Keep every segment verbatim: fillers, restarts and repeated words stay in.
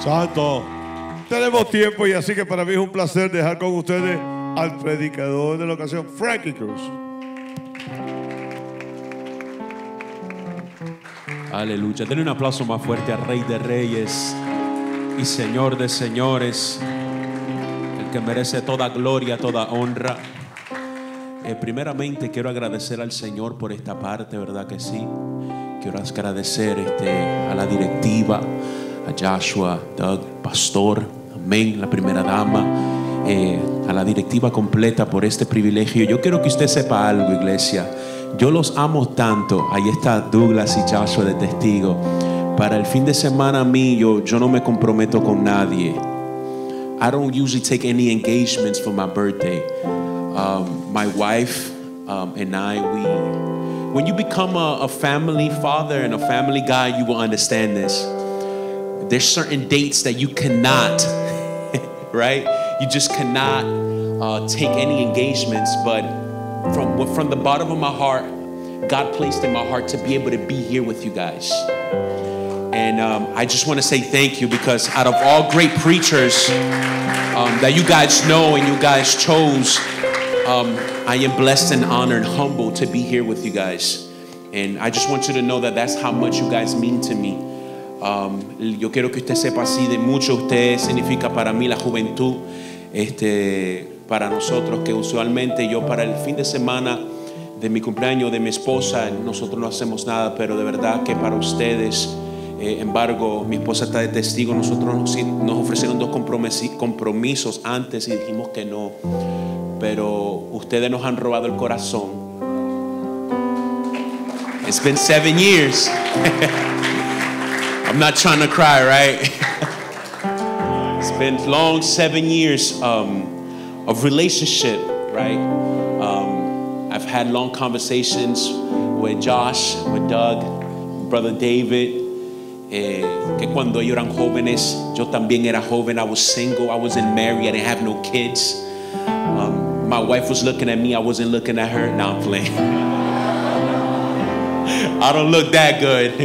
Santo. Tenemos tiempo y así que para mí es un placer dejar con ustedes al predicador de la ocasión, Frankie Cruz. Aleluya. Denle un aplauso más fuerte al Rey de Reyes y Señor de Señores, el que merece toda gloria, toda honra. Eh, primeramente quiero agradecer al Señor por esta parte, ¿verdad que sí? Quiero agradecer este, a la directiva, a Joshua, Doug, pastor, amén, la primera dama, eh, a la directiva completa por este privilegio. Yo quiero que usted sepa algo, iglesia. Yo los amo tanto. Ahí está Douglas y Joshua de testigo. Para el fin de semana a mí, yo, yo no me comprometo con nadie. I don't usually take any engagements for my birthday. Um, my wife um, and I, we, when you become a, a family father and a family guy, you will understand this. There's certain dates that you cannot, right? You just cannot uh, take any engagements, but from, from the bottom of my heart, God placed in my heart to be able to be here with you guys. And um, I just want to say thank you, because out of all great preachers um, that you guys know and you guys chose, um, I am blessed and honored, humbled to be here with you guys. And I just want you to know that that's how much you guys mean to me. Um, yo quiero que usted sepa así de mucho usted significa para mí, la juventud, este, para nosotros, que usualmente yo para el fin de semana de mi cumpleaños de mi esposa, nosotros no hacemos nada, pero de verdad que para ustedes, eh, embargo, mi esposa está de testigo, nosotros nos, nos ofrecieron dos compromisos antes y dijimos que no, pero ustedes nos han robado el corazón. It's been seven years. I'm not trying to cry, right? It's been long seven years um, of relationship, right? Um, I've had long conversations with Josh, with Doug, Brother David. Eh, que cuando ellos eran jóvenes, yo también era joven. I was single, I wasn't married, I didn't have no kids. Um, my wife was looking at me, I wasn't looking at her. Now I'm playing. I don't look that good.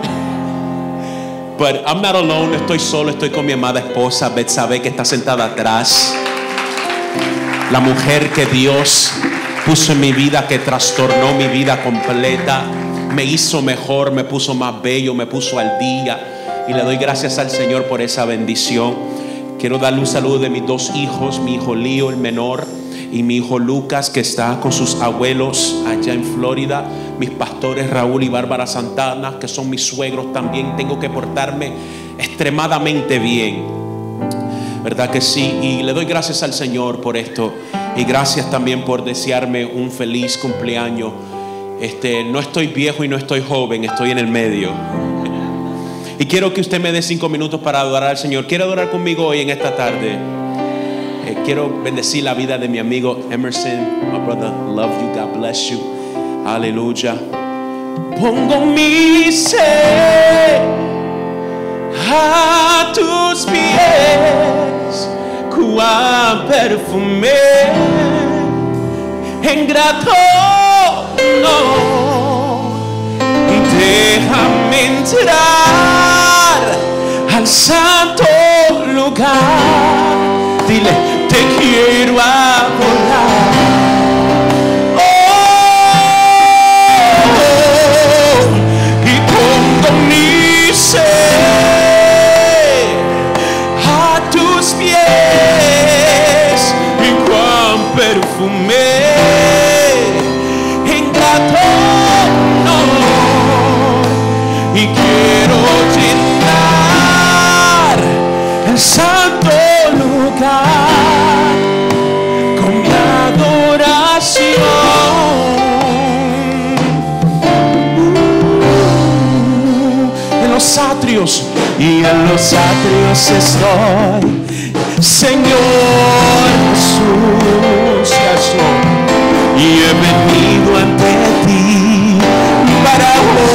But I'm not alone, no estoy solo, estoy con mi amada esposa Betsabe, que está sentada atrás. La mujer que Dios puso en mi vida, que trastornó mi vida completa, me hizo mejor, me puso más bello, me puso al día. Y le doy gracias al Señor por esa bendición. Quiero darle un saludo de mis dos hijos, mi hijo Leo, el menor, y mi hijo Lucas, que está con sus abuelos allá en Florida. Mis pastores Raúl y Bárbara Santana, que son mis suegros también. Tengo que portarme extremadamente bien, ¿verdad que sí? Y le doy gracias al Señor por esto. Y gracias también por desearme un feliz cumpleaños. Este, no estoy viejo y no estoy joven, estoy en el medio. Y quiero que usted me dé cinco minutos para adorar al Señor. ¿Quiere adorar conmigo hoy en esta tarde? Eh, quiero bendecir la vida de mi amigo Emerson. My brother, love you, God bless you. Aleluya. Pongo mi ser a tus pies, cuán perfume en grato no. Déjame entrar al santo lugar. Dile, te quiero adorar. A tus pies y cuán perfume en grato no. Y quiero llenar el santo lugar con mi adoración. uh, En los atrios y en los atrios estoy, Señor Jesús, y he venido ante ti para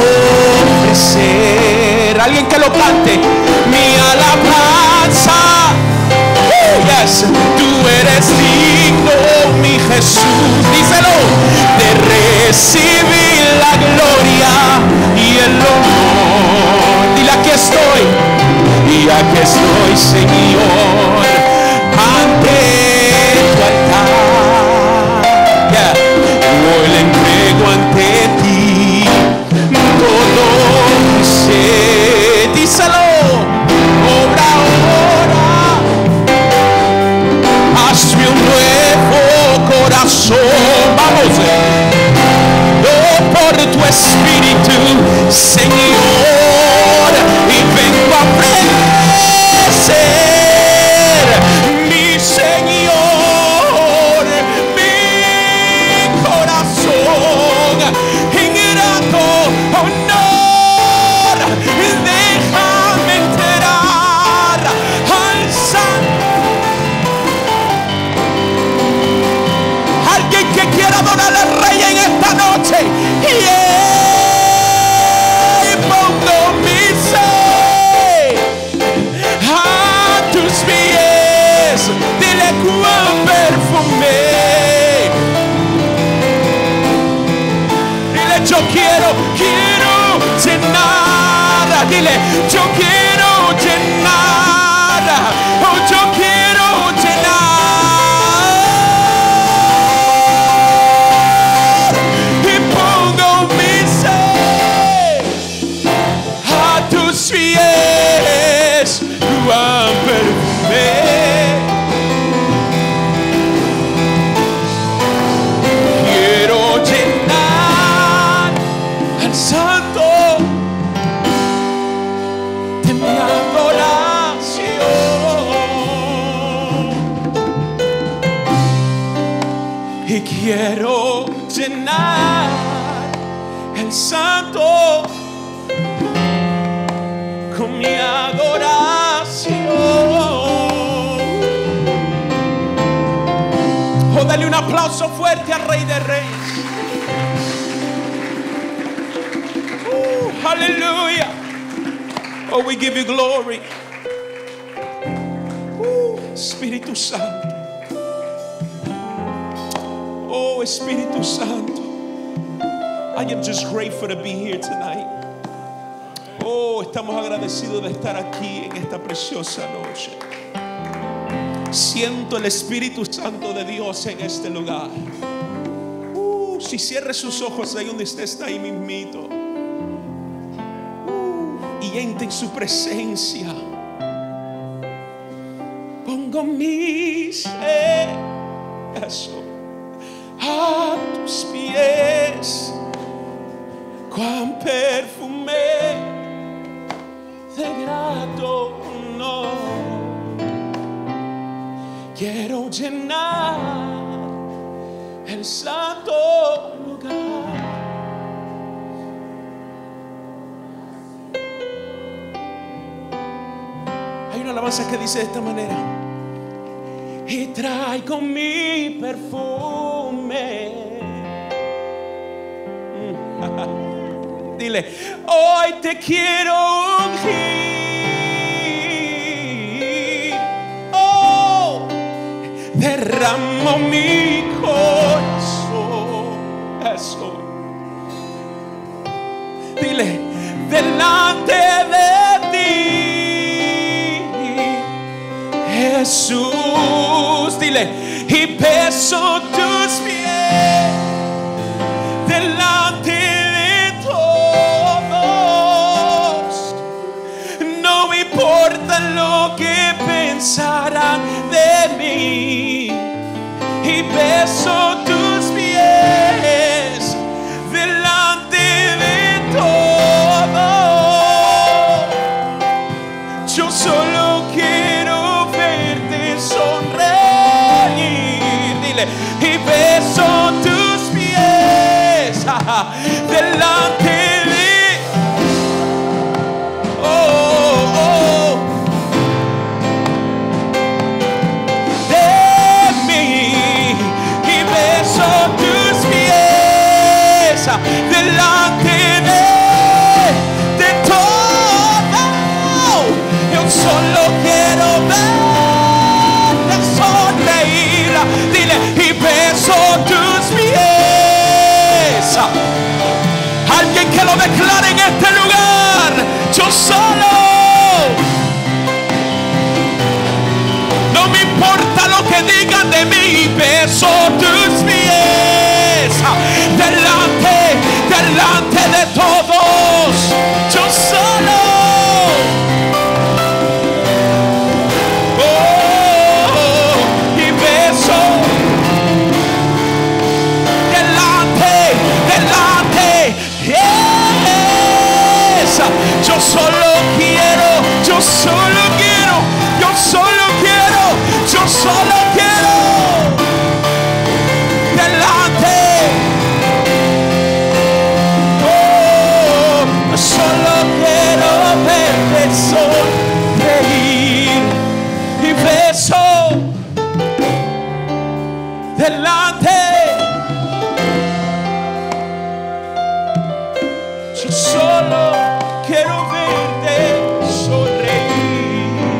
ofrecer, alguien que lo cante, mi alabanza. Oh, yes, tú eres digno, mi Jesús, díselo, de recibir la gloria y el honor. Dile, aquí estoy, y aquí estoy hoy, Señor, ante tu altar. Yeah. Hoy le entrego ante ti todo mi ser. Díselo, obra ahora, hazme un nuevo corazón. Vamos, oh, por tu espíritu, Señor, y vengo a ofrecer mi Señor, mi corazón en grato honor. Déjame enterar al Santo. Alguien que quiera adorar al Rey en esta noche. Yeah. Pongo mi ser a tus pies. Dile cuán perfume. Dile yo quiero, quiero llenar. Dile yo quiero llenar. Oh, yo quiero llenar. Y pongo mi ser a tus pies. Cuán perfume. Quiero llenar al Santo de mi adoración. Y quiero llenar el Santo con mi adoración. Oh, dale un aplauso fuerte al Rey de Reyes. Uh, hallelujah. Oh, we give you glory. Uh, Espíritu Santo. Oh, Espíritu Santo. I am just grateful to be here tonight. Oh, estamos agradecidos de estar aquí en esta preciosa noche. Siento el Espíritu Santo de Dios en este lugar. Uh, si cierre sus ojos ahí donde usted está, ahí mismito. Uh, y entre en su presencia. Pongo mi ser, eso, a tus pies. Cuán perfume de grato honor. Quiero llenar el santo lugar. Hay una alabanza que dice de esta manera: y traigo mi perfume. Dile, hoy te quiero ungir. Oh, derramo mi corazón. Eso. Dile, delante de ti, Jesús. Dile, y beso tus pies delante de todos. No me importa lo que pensarán de mí. Y beso tus pies delante de todos. Yo solo quiero verte sonreír. Dile, y beso tus pies delante de oh, oh, de mí. Y beso tus pies delante de de todo. Yo solo quiero verte sonreír. Dile, y beso tus pies. Alguien que lo declare en este lugar. Yo solo digan de mí, beso tus pies. Delante, delante de todos, yo solo. Oh, y beso. Delante, delante. Yes. Yo solo quiero, yo solo quiero, yo solo quiero, yo solo quiero. Delante. Oh, solo quiero verte sonreír y beso delante. Yo solo quiero verte sonreír.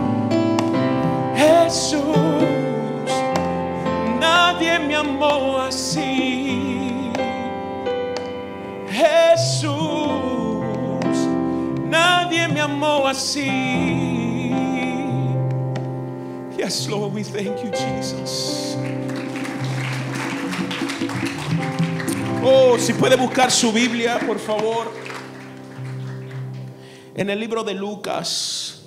Jesús, nadie me amó así. Jesús, nadie me amó así. Yes, Lord, we thank you, Jesus. Oh, si puede buscar su Biblia, por favor. En el libro de Lucas,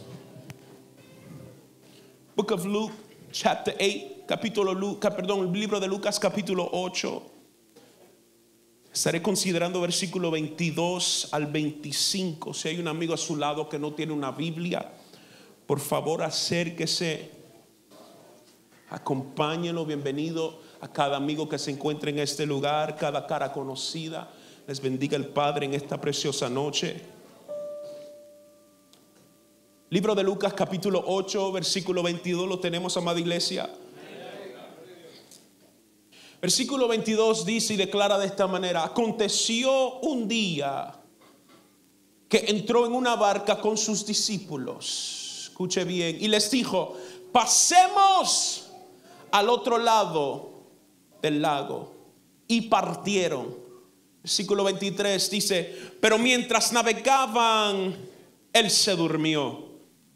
Book of Luke, chapter eight, capítulo Lucas, perdón, el libro de Lucas, capítulo ocho. Estaré considerando versículo veintidós al veinticinco. Si hay un amigo a su lado que no tiene una Biblia, por favor acérquese, acompáñenlo. Bienvenido a cada amigo que se encuentre en este lugar, cada cara conocida. Les bendiga el Padre en esta preciosa noche. Libro de Lucas, capítulo ocho, versículo veintidós. Lo tenemos, amada iglesia. Versículo veintidós dice y declara de esta manera: aconteció un día que entró en una barca con sus discípulos. Escuche bien. Y les dijo: pasemos al otro lado del lago. Y partieron. Versículo veintitrés dice: pero mientras navegaban, él se durmió.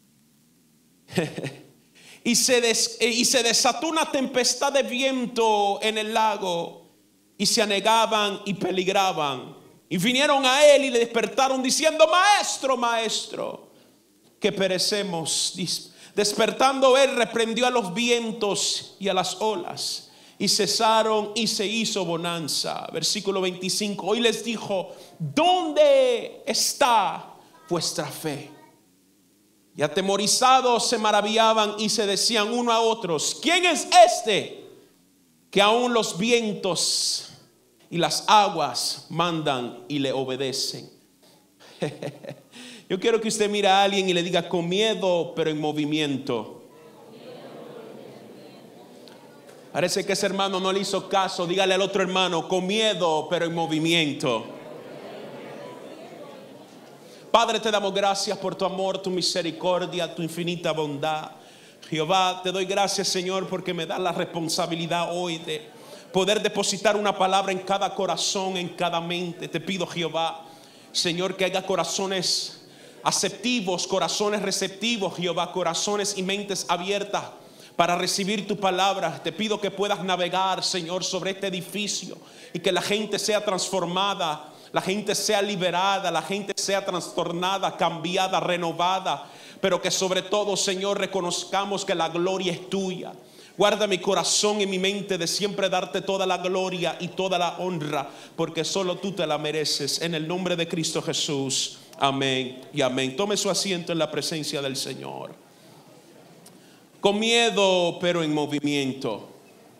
y, se des, y se desató una tempestad de viento en el lago, y se anegaban y peligraban. Y vinieron a él y le despertaron diciendo: maestro, maestro, que perecemos. Despertando él, reprendió a los vientos y a las olas, y cesaron y se hizo bonanza. Versículo veinticinco. Hoy les dijo: ¿dónde está vuestra fe? Y atemorizados se maravillaban y se decían uno a otros: ¿quién es este que aún los vientos y las aguas mandan y le obedecen? Yo quiero que usted mire a alguien y le diga: con miedo pero en movimiento. Parece que ese hermano no le hizo caso. Dígale al otro hermano: con miedo pero en movimiento. Padre, te damos gracias por tu amor, tu misericordia, tu infinita bondad. Jehová, te doy gracias, Señor, porque me das la responsabilidad hoy de poder depositar una palabra en cada corazón, en cada mente. Te pido, Jehová, Señor, que haya corazones aceptivos, corazones receptivos, Jehová, corazones y mentes abiertas para recibir tu palabra. Te pido que puedas navegar, Señor, sobre este edificio y que la gente sea transformada, la gente sea liberada, la gente sea trastornada, cambiada, renovada, pero que sobre todo, Señor, reconozcamos que la gloria es tuya. Guarda mi corazón y mi mente de siempre darte toda la gloria y toda la honra, porque solo tú te la mereces. En el nombre de Cristo Jesús, amén y amén. Tome su asiento en la presencia del Señor. Con miedo pero en movimiento.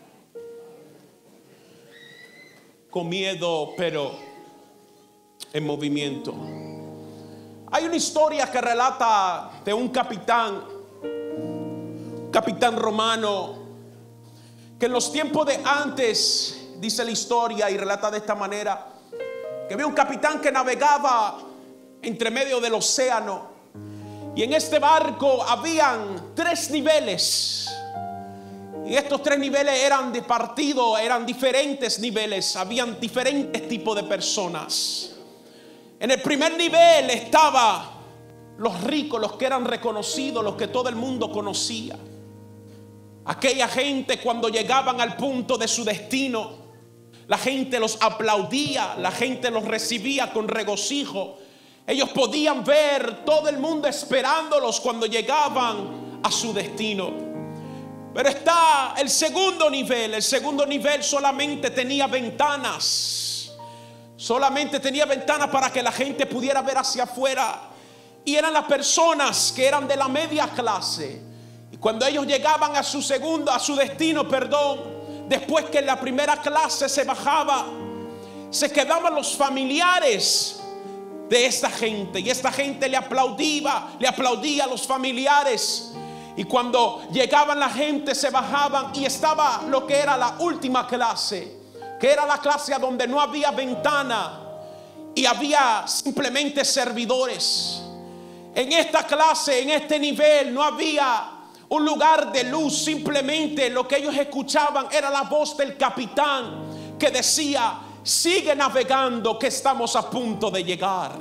Con miedo pero en movimiento. Hay una historia que relata de un capitán, un capitán romano, que en los tiempos de antes, dice la historia y relata de esta manera, que había un capitán que navegaba entre medio del océano, y en este barco habían tres niveles. Y estos tres niveles eran de partido, eran diferentes niveles, habían diferentes tipos de personas. En el primer nivel estaban los ricos, los que eran reconocidos, los que todo el mundo conocía. Aquella gente, cuando llegaban al punto de su destino, la gente los aplaudía, la gente los recibía con regocijo. Ellos podían ver todo el mundo esperándolos cuando llegaban a su destino. Pero está el segundo nivel. El segundo nivel solamente tenía ventanas. Solamente tenía ventanas para que la gente pudiera ver hacia afuera. Y eran las personas que eran de la media clase. Y cuando ellos llegaban a su segundo, a su destino, perdón, después que la primera clase se bajaba, se quedaban los familiares de esta gente. Y esta gente le aplaudía, le aplaudía a los familiares. Y cuando llegaban la gente se bajaban y estaba lo que era la última clase, que era la clase a donde no había ventana y había simplemente servidores. En esta clase, en este nivel, no había un lugar de luz. Simplemente lo que ellos escuchaban era la voz del capitán que decía: sigue navegando, que estamos a punto de llegar.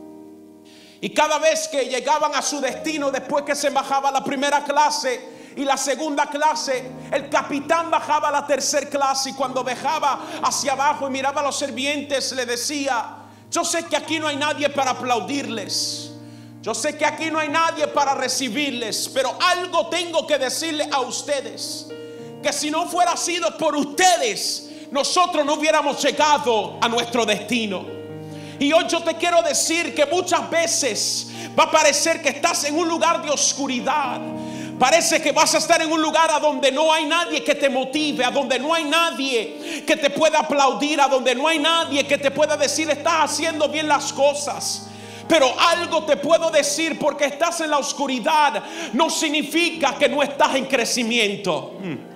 Y cada vez que llegaban a su destino, después que se bajaba la primera clase y la segunda clase, el capitán bajaba a la tercera clase. Y cuando bajaba hacia abajo y miraba a los sirvientes, le decía: yo sé que aquí no hay nadie para aplaudirles, yo sé que aquí no hay nadie para recibirles, pero algo tengo que decirle a ustedes, que si no fuera sido por ustedes, nosotros no hubiéramos llegado a nuestro destino. Y hoy yo te quiero decir que muchas veces va a parecer que estás en un lugar de oscuridad. Parece que vas a estar en un lugar a donde no hay nadie que te motive, a donde no hay nadie que te pueda aplaudir, a donde no hay nadie que te pueda decir: estás haciendo bien las cosas. Pero algo te puedo decir: porque estás en la oscuridad no significa que no estás en crecimiento. Mm.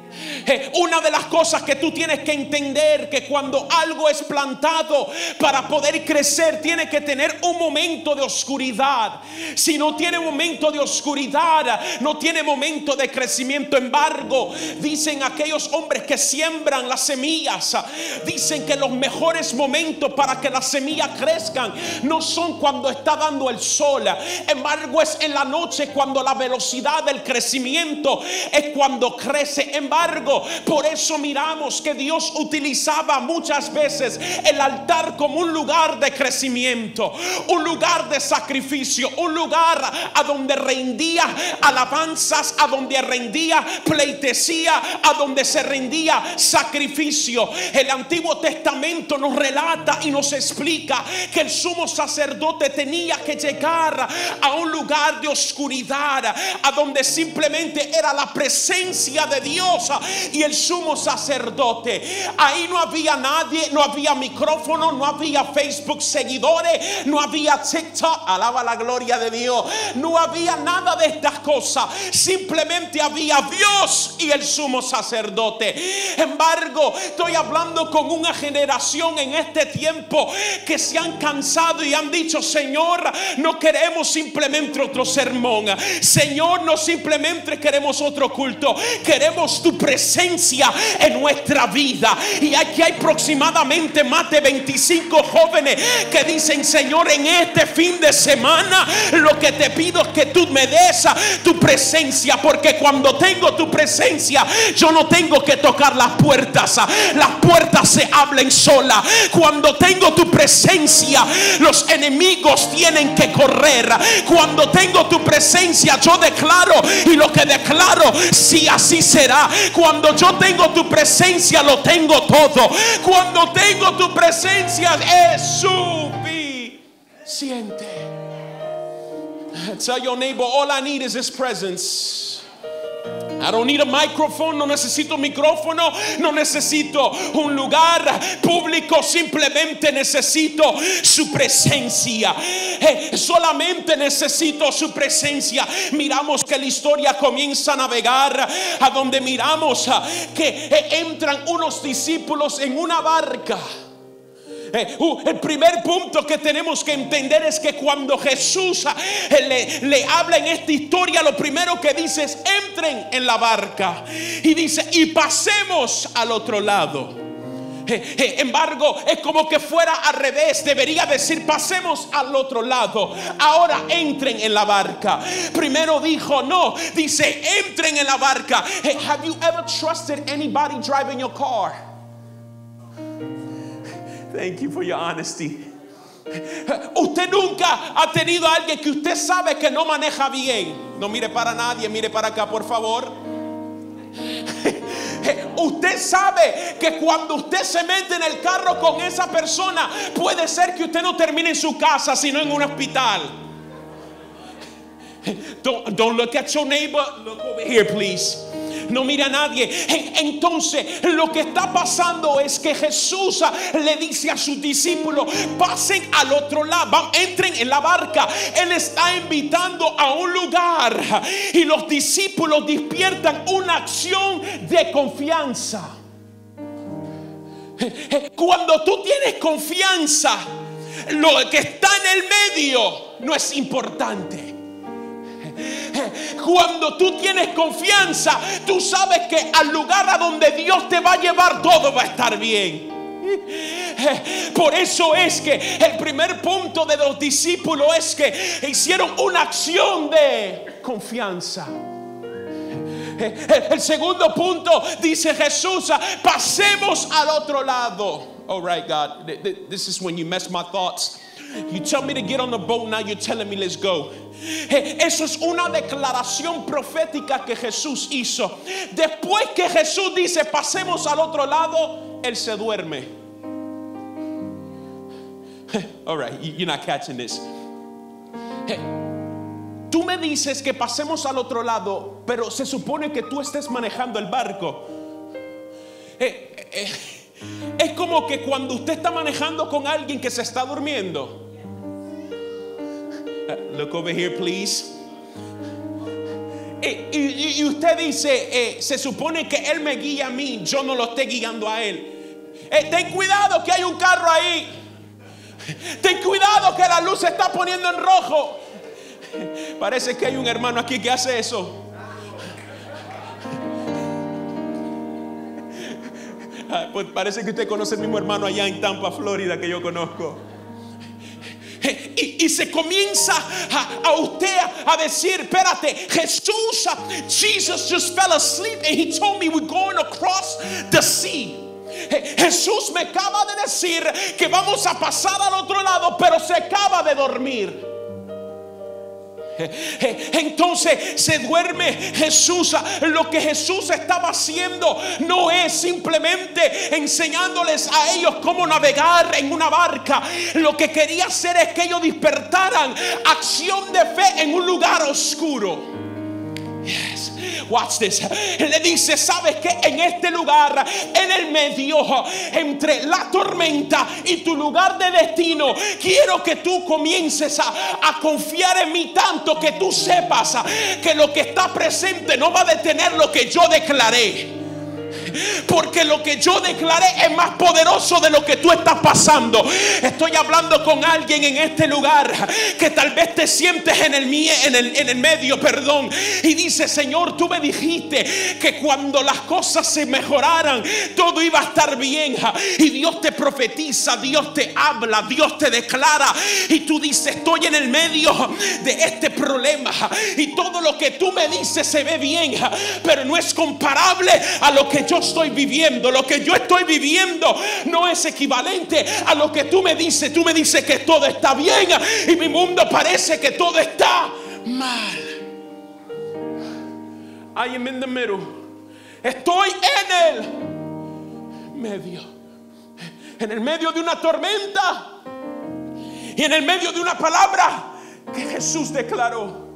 Una de las cosas que tú tienes que entender, que cuando algo es plantado, para poder crecer tiene que tener un momento de oscuridad. Si no tiene momento de oscuridad, no tiene momento de crecimiento. Embargo, dicen aquellos hombres que siembran las semillas, dicen que los mejores momentos para que las semillas crezcan no son cuando está dando el sol. Embargo, es en la noche, cuando la velocidad del crecimiento es cuando crece. Embargo, por eso miramos que Dios utilizaba muchas veces el altar como un lugar de crecimiento, un lugar de sacrificio, un lugar a donde rendía alabanzas, a donde rendía pleitesía, a donde se rendía sacrificio. El Antiguo Testamento nos relata y nos explica que el sumo sacerdote tenía que llegar a un lugar de oscuridad, a donde simplemente era la presencia de Dios y el sumo sacerdote. Ahí no había nadie, no había micrófono, no había Facebook seguidores, no había TikTok, alaba la gloria de Dios, no había nada de estas cosas. Simplemente había Dios y el sumo sacerdote. Embargo, estoy hablando con una generación en este tiempo que se han cansado y han dicho: Señor, no queremos simplemente otro sermón, Señor, no simplemente queremos otro culto, queremos tu presencia en nuestra vida. Y aquí hay aproximadamente más de veinticinco jóvenes que dicen: Señor, en este fin de semana lo que te pido es que tú me des tu presencia, porque cuando tengo tu presencia yo no tengo que tocar las puertas, las puertas se abren solas. Cuando tengo tu presencia los enemigos tienen que correr. Cuando tengo tu presencia yo declaro, y lo que declaro sí, así será. Cuando yo tengo tu presencia lo tengo todo. Cuando tengo tu presencia es suficiente. Tell your neighbor, all I need is his presence. I don't need a microphone, no necesito un micrófono, no necesito un lugar público, simplemente necesito su presencia. Eh, solamente necesito su presencia. Miramos que la historia comienza a navegar, a donde miramos que eh, entran unos discípulos en una barca. Eh, uh, el primer punto que tenemos que entender es que cuando Jesús eh, le, le habla en esta historia, lo primero que dice es: entren en la barca. Y dice: y pasemos al otro lado. Eh, eh, embargo, es como que fuera al revés. Debería decir: pasemos al otro lado. Ahora entren en la barca. Primero dijo no, dice: entren en la barca. Hey, have you ever trusted anybody driving your car? Thank you for your honesty. Usted nunca ha tenido a alguien que usted sabe que no maneja bien. No mire para nadie, mire para acá, por favor. Usted sabe que cuando usted se mete en el carro con esa persona, puede ser que usted no termine en su casa, sino en un hospital. Don't, don't look at your neighbor. Look over here, please. No mire a nadie. Entonces lo que está pasando es que Jesús le dice a sus discípulos: pasen al otro lado, entren en la barca. Él está invitando a un lugar, y los discípulos despiertan una acción de confianza. Cuando tú tienes confianza, lo que está en el medio no es importante. Cuando tú tienes confianza, tú sabes que al lugar a donde Dios te va a llevar, todo va a estar bien. Por eso es que el primer punto de los discípulos es que hicieron una acción de confianza. El segundo punto, dice Jesús: pasemos al otro lado. All right, God, this is when you mess my thoughts. You tell me to get on the boat, now you're telling me let's go. Eso es una declaración profética que Jesús hizo. Después que Jesús dice: pasemos al otro lado, Él se duerme. All right, you're not catching this. Tú me dices que pasemos al otro lado, pero se supone que tú estés manejando el barco. Eh, eh, es como que cuando usted está manejando con alguien que se está durmiendo. Uh, look over here, please. Eh, y, y usted dice: eh, se supone que él me guía a mí, yo no lo esté guiando a él. Eh, ten cuidado que hay un carro ahí. Ten cuidado que la luz se está poniendo en rojo. Parece que hay un hermano aquí que hace eso. Ah, pues parece que usted conoce el mismo hermano allá en Tampa, Florida, que yo conozco. Y, y se comienza a, a usted a decir: espérate, Jesús, Jesus just fell asleep and he told me we're going across the sea. Jesús me acaba de decir que vamos a pasar al otro lado, pero se acaba de dormir. Entonces se duerme Jesús. Lo que Jesús estaba haciendo no es simplemente enseñándoles a ellos cómo navegar en una barca. Lo que quería hacer es que ellos despertaran acción de fe en un lugar oscuro. Yes. Watch this. Le dice: sabes que en este lugar, en el medio entre la tormenta y tu lugar de destino, quiero que tú comiences a, a confiar en mí tanto que tú sepas que lo que está presente no va a detener lo que yo declaré. Porque lo que yo declaré es más poderoso de lo que tú estás pasando. Estoy hablando con alguien en este lugar que tal vez te sientes en el, en el, en el medio, perdón, y dice: Señor, tú me dijiste que cuando las cosas se mejoraran, todo iba a estar bien. Y Dios te profetiza, Dios te habla, Dios te declara, y tú dices: estoy en el medio de este problema y todo lo que tú me dices se ve bien, pero no es comparable a lo que yo estoy viviendo. Lo que yo estoy viviendo no es equivalente a lo que tú me dices. Tú me dices que todo está bien y mi mundo parece que todo está mal. I am in the middle. Estoy en el medio. En el medio de una tormenta y en el medio de una palabra que Jesús declaró.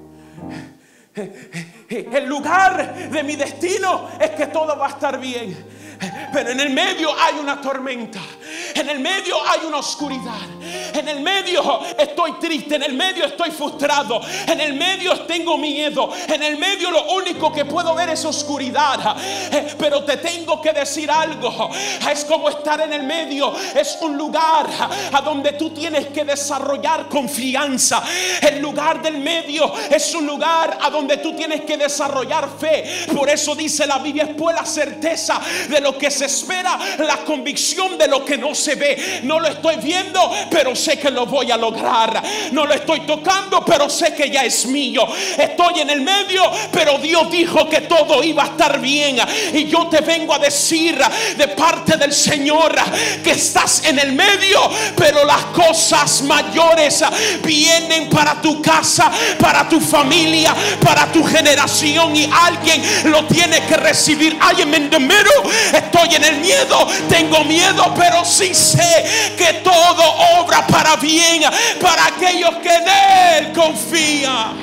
El lugar de mi destino es que todo va a estar bien, pero en el medio hay una tormenta, en el medio hay una oscuridad, En el medio estoy triste, en el medio estoy frustrado, en el medio tengo miedo, en el medio lo único que puedo ver es oscuridad. Pero te tengo que decir algo, es como estar en el medio, es un lugar a donde tú tienes que desarrollar confianza. El lugar del medio es un lugar a donde tú tienes que desarrollar fe. Por eso dice la Biblia, es pues la certeza de lo que se espera, la convicción de lo que no se ve. No lo estoy viendo, pero sé que lo voy a lograr. No lo estoy tocando, pero sé que ya es mío. Estoy en el medio, pero Dios dijo que todo iba a estar bien. Y yo te vengo a decir de parte del Señor que estás en el medio, pero las cosas mayores vienen para tu casa, para tu familia, para tu generación, y alguien lo tiene que recibir. I am in the middle. Estoy en el miedo, tengo miedo, pero sí sé que todo obra para bien para aquellos que en Él confían.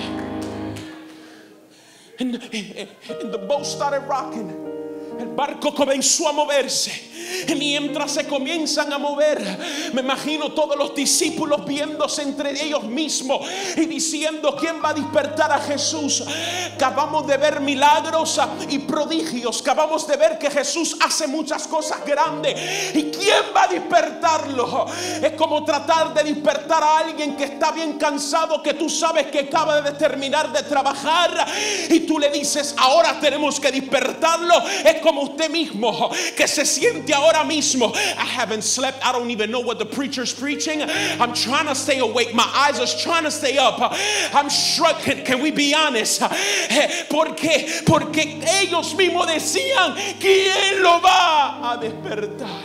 And, and the boat started rocking. El barco comenzó a moverse. Y mientras se comienzan a mover, me imagino todos los discípulos viéndose entre ellos mismos y diciendo: ¿quién va a despertar a Jesús? Acabamos de ver milagros y prodigios, acabamos de ver que Jesús hace muchas cosas grandes. ¿Y quién va a despertarlo? Es como tratar de despertar a alguien que está bien cansado, que tú sabes que acaba de terminar de trabajar, y tú le dices: ahora tenemos que despertarlo. Es como usted mismo que se siente ahora mismo: I haven't slept, I don't even know what the preacher's preaching, I'm trying to stay awake, my eyes are trying to stay up, I'm struggling. Can we be honest? Porque, porque ellos mismos decían: ¿quién lo va a despertar?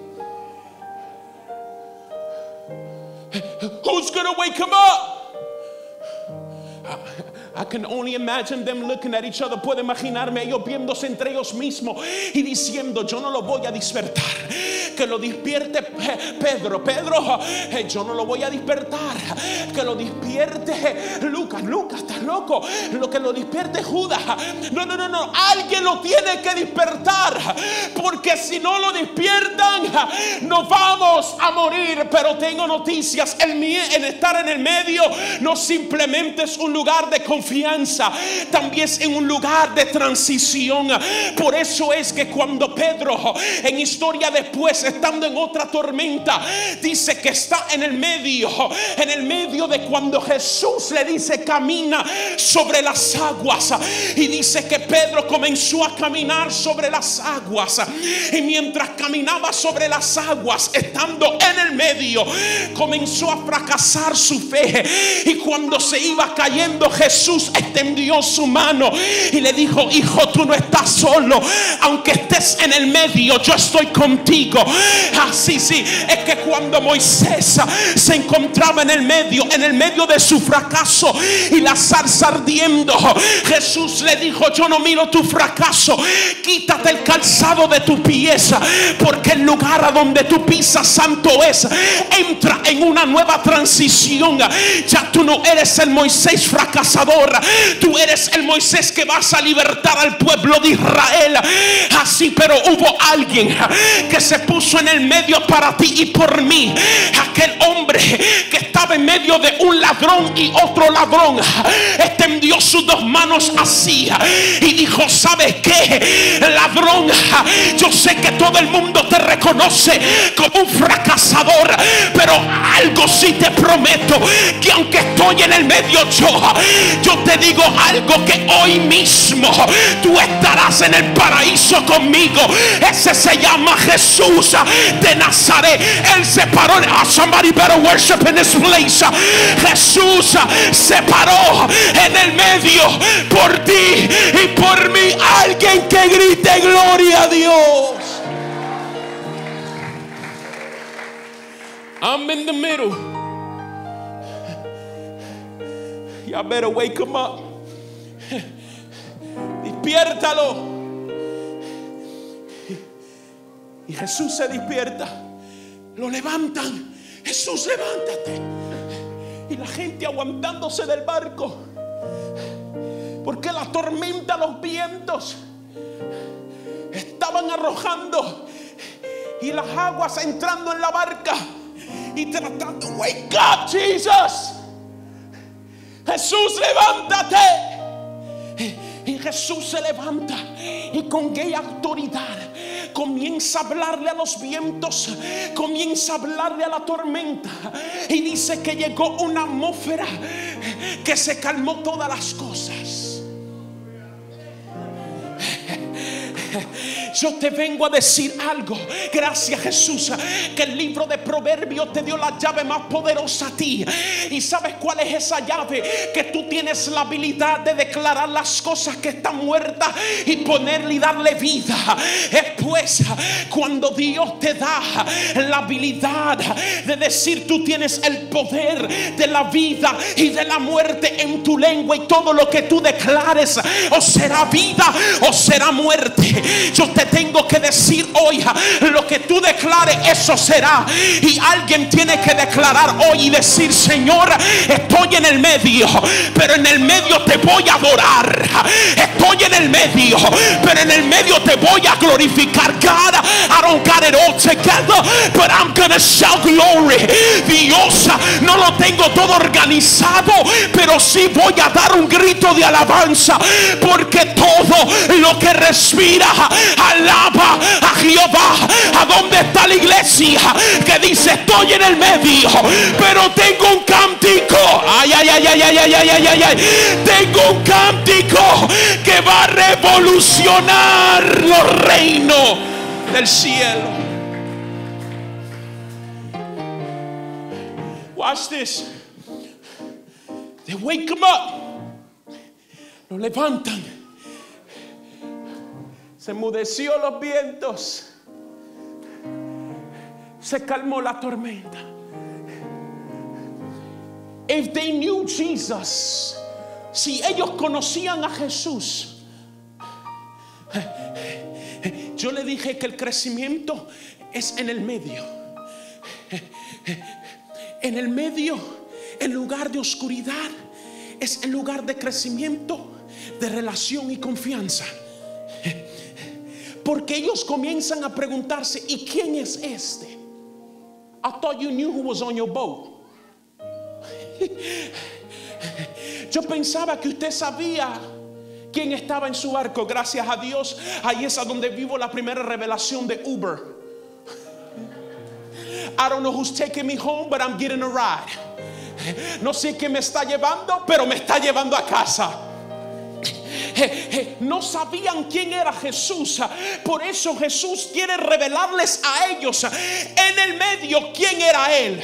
Who's gonna wake him up? I can only imagine them looking at each other. Puedo imaginarme ellos viéndose entre ellos mismos y diciendo: yo no lo voy a despertar. Que lo despierte Pedro. Pedro, yo no lo voy a despertar. Que lo despierte Lucas. Lucas, estás loco. Lo que lo despierte Judas. No, no, no, no. Alguien lo tiene que despertar. Porque si no lo despiertan, nos vamos a morir. Pero tengo noticias. El, el estar en el medio no simplemente es un lugar de confianza, también es en un lugar de transición. Por eso es que cuando Pedro, en historia después, estando en otra tormenta, dice que está en el medio, en el medio de cuando Jesús le dice: camina sobre las aguas. Y dice que Pedro comenzó a caminar sobre las aguas, y mientras caminaba sobre las aguas, estando en el medio, comenzó a fracasar su fe. Y cuando se iba cayendo, Jesús extendió su mano y le dijo: hijo, tú no estás solo, aunque estés en el medio, yo estoy contigo. Así sí, es que cuando Moisés se encontraba en el medio, en el medio de su fracaso y la zarza ardiendo, Jesús le dijo: yo no miro tu fracaso, quítate el calzado de tu pies, porque el lugar a donde tú pisas santo es. Entra en una nueva transición. Ya tú no eres el Moisés fracasador, tú eres el Moisés que vas a libertar al pueblo de Israel. Así, pero hubo alguien que se puso en el medio para ti y por mí. Aquel hombre que estaba en medio de un ladrón y otro ladrón extendió sus dos manos así y dijo: ¿sabes qué, ladrón? Yo sé que todo el mundo te reconoce como un fracasador, pero algo sí te prometo, que aunque estoy en el medio, yo yo te digo algo, que hoy mismo tú estarás en el paraíso conmigo. Ese se llama Jesús de Nazaret. Él se paró. Oh, somebody better worship in this place. Jesús se paró en el medio por ti y por mí. Alguien que grite gloria a Dios. I'm in the middle. Y'all better wake him up. Despiértalo. Y Jesús se despierta. Lo levantan. Jesús, levántate. Y la gente aguantándose del barco, porque la tormenta, los vientos estaban arrojando y las aguas entrando en la barca. y tratando, wake up, Jesus. Jesús, levántate. Y Jesús se levanta y con qué autoridad comienza a hablarle a los vientos, comienza a hablarle a la tormenta, y dice que llegó una atmósfera que se calmó todas las cosas. Yo te vengo a decir algo. Gracias, Jesús, que el libro de Proverbios te dio la llave más poderosa a ti. ¿Y sabes cuál es esa llave? Que tú tienes la habilidad de declarar las cosas que están muertas y ponerle y darle vida. Es pues cuando Dios te da la habilidad de decir, tú tienes el poder de la vida y de la muerte en tu lengua, y todo lo que tú declares o será vida o será muerte. Yo te tengo que decir hoy, lo que tú declares, eso será. Y alguien tiene que declarar hoy y decir, Señor, estoy en el medio, pero en el medio te voy a adorar. Estoy en el medio, pero en el medio te voy a glorificar. God, I don't got it all together, but I'm gonna shout glory. Dios, no lo tengo todo organizado, pero sí voy a dar un grito de alabanza, porque todo lo que respira alaba a Jehová. ¿A dónde está la iglesia que dice, estoy en el medio, pero tengo un cántico? Ay, ay, ay, ay, ay, ay, ay, ay, ay. Tengo un cántico que va a revolucionar los reinos del cielo. Watch this. They wake him up. Lo levantan. Se enmudeció los vientos. Se calmó la tormenta. If they knew Jesus, si ellos conocían a Jesús, yo le dije que el crecimiento es en el medio. En el medio, en lugar de oscuridad, es el lugar de crecimiento, de relación y confianza. Porque ellos comienzan a preguntarse, ¿y quién es este? I thought you knew who was on your boat. Yo pensaba que usted sabía quién estaba en su barco. Gracias a Dios, ahí es a donde vivo la primera revelación de Uber. I don't know who's taking me home, but I'm getting a ride. No sé quién me está llevando, pero me está llevando a casa. No sabían quién era Jesús. Por eso Jesús quiere revelarles a ellos en el medio quién era Él.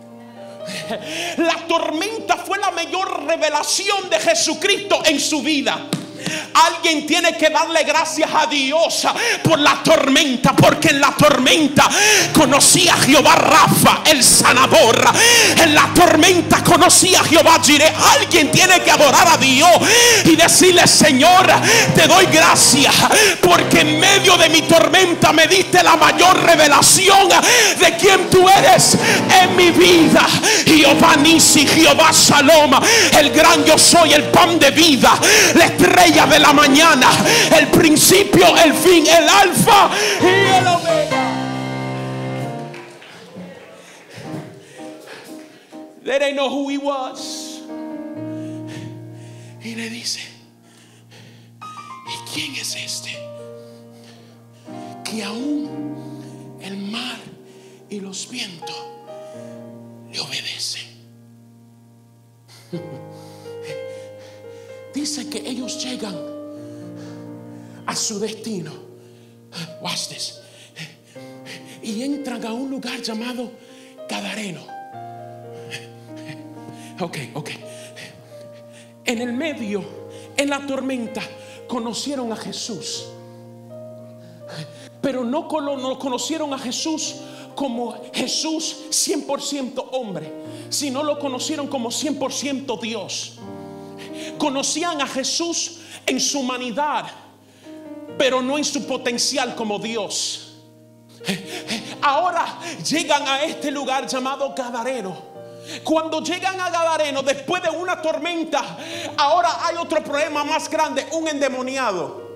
La tormenta fue la mayor revelación de Jesucristo en su vida. Alguien tiene que darle gracias a Dios por la tormenta, porque en la tormenta conocí a Jehová Rafa, el sanador. En la tormenta conocí a Jehová Jireh. Alguien tiene que adorar a Dios y decirle, Señor, te doy gracias porque en medio de mi tormenta me diste la mayor revelación de quién tú eres en mi vida. Jehová Nisi, Jehová Shalom, el gran yo soy, el pan de vida, la estrella de la mañana, el principio, el fin, el alfa y el omega. They didn't know who he was. Y le dice, ¿y quién es este? Que aún el mar y los vientos le obedecen. Dice que ellos llegan a su destino. Watch this. Y entran a un lugar llamado Gadareno. Ok, ok. En el medio, en la tormenta, conocieron a Jesús. Pero no, no conocieron a Jesús como Jesús cien por ciento hombre, sino lo conocieron como cien por ciento Dios. Conocían a Jesús en su humanidad, pero no en su potencial como Dios. Ahora llegan a este lugar llamado Gadareno. Cuando llegan a Gadareno, después de una tormenta, ahora hay otro problema más grande, un endemoniado.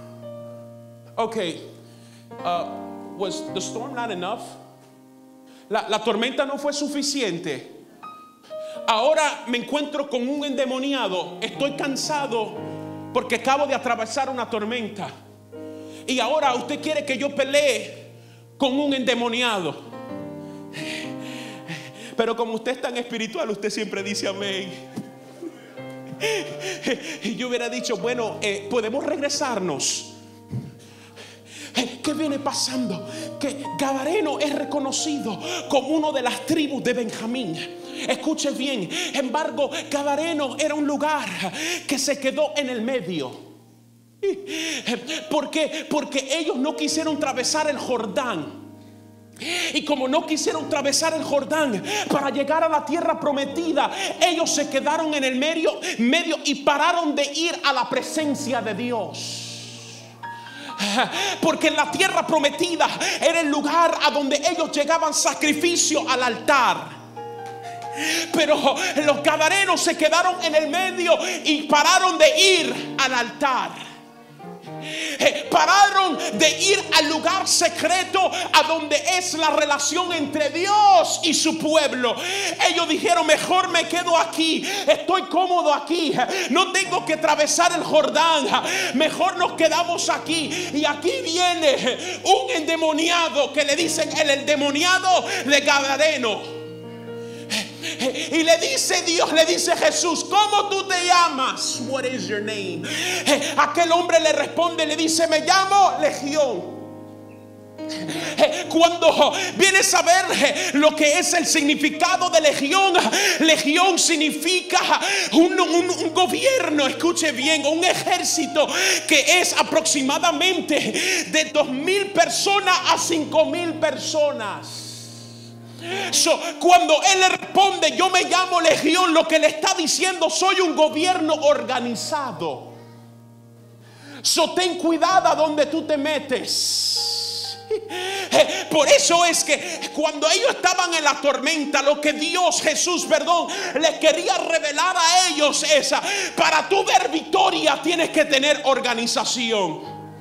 Ok, uh, was the storm not enough? la, la tormenta no fue suficiente. Ahora me encuentro con un endemoniado. Estoy cansado porque acabo de atravesar una tormenta. Y ahora usted quiere que yo pelee con un endemoniado. Pero como usted es tan espiritual, usted siempre dice amén. Y yo hubiera dicho, bueno, eh, podemos regresarnos. ¿Qué viene pasando? Que Gadareno es reconocido como uno de las tribus de Benjamín. Escuche bien, en embargo, Gadareno era un lugar que se quedó en el medio. ¿Por qué? Porque ellos no quisieron atravesar el Jordán. Y como no quisieron atravesar el Jordán para llegar a la tierra prometida, ellos se quedaron en el medio, medio y pararon de ir a la presencia de Dios. Porque en la tierra prometida era el lugar a donde ellos llegaban sacrificio al altar. Pero los gadarenos se quedaron en el medio y pararon de ir al altar. Eh, pararon de ir al lugar secreto a donde es la relación entre Dios y su pueblo. Ellos dijeron, mejor me quedo aquí, estoy cómodo aquí, no tengo que atravesar el Jordán, mejor nos quedamos aquí. Y aquí viene un endemoniado que le dicen el endemoniado de Gadareno. Y le dice Dios, le dice Jesús, ¿cómo tú te llamas? What is your name? Aquel hombre le responde, le dice, me llamo Legión. Cuando vienes a ver lo que es el significado de legión, legión significa un, un, un gobierno, escuche bien, un ejército que es aproximadamente de dos mil personas a cinco mil personas. So, cuando él le responde, yo me llamo Legión, lo que le está diciendo, soy un gobierno organizado. So, ten cuidado a donde tú te metes. Por eso es que cuando ellos estaban en la tormenta, lo que Dios, Jesús, perdón, les quería revelar a ellos es: para tú ver victoria tienes que tener organización.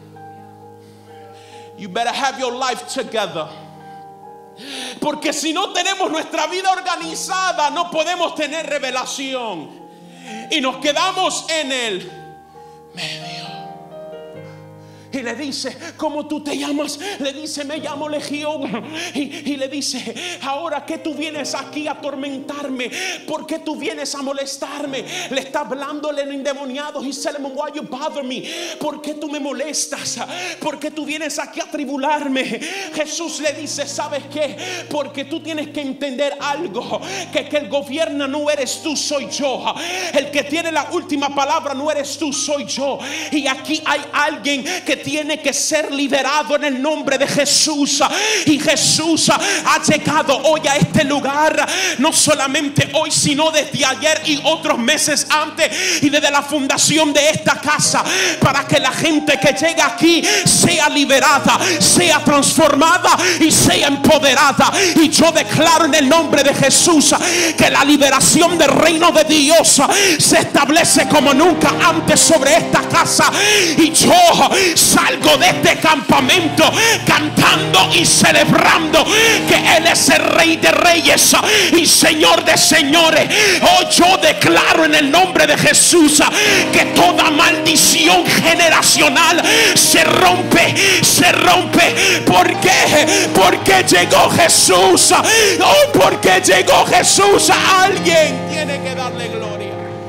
You better have your life together. Porque si no tenemos nuestra vida organizada, no podemos tener revelación. Y nos quedamos en el medio. Y le dice, ¿cómo tú te llamas? Le dice, me llamo Legión. Y, y le dice, ahora que tú vienes aquí a atormentarme, ¿por qué tú vienes a molestarme? Le está hablando el endemoniado. Y se le dice, why you bother me? ¿Por qué tú me molestas? ¿Por qué tú vienes aquí a tribularme? Jesús le dice, ¿sabes qué? Porque tú tienes que entender algo, que, que el gobierno no eres tú, soy yo. El que tiene la última palabra no eres tú, soy yo. Y aquí hay alguien que tiene que ser liberado en el nombre de Jesús. Y Jesús ha llegado hoy a este lugar, no solamente hoy, sino desde ayer y otros meses antes, y desde la fundación de esta casa, para que la gente que llega aquí sea liberada, sea transformada y sea empoderada. Y yo declaro en el nombre de Jesús que la liberación del reino de Dios se establece como nunca antes sobre esta casa. Y yo salgo de este campamento cantando y celebrando que Él es el Rey de Reyes y Señor de Señores. Hoy yo declaro en el nombre de Jesús que toda maldición generacional se rompe, se rompe. ¿Por qué? Porque llegó Jesús. Oh, porque llegó Jesús. A alguien tiene que darle gloria.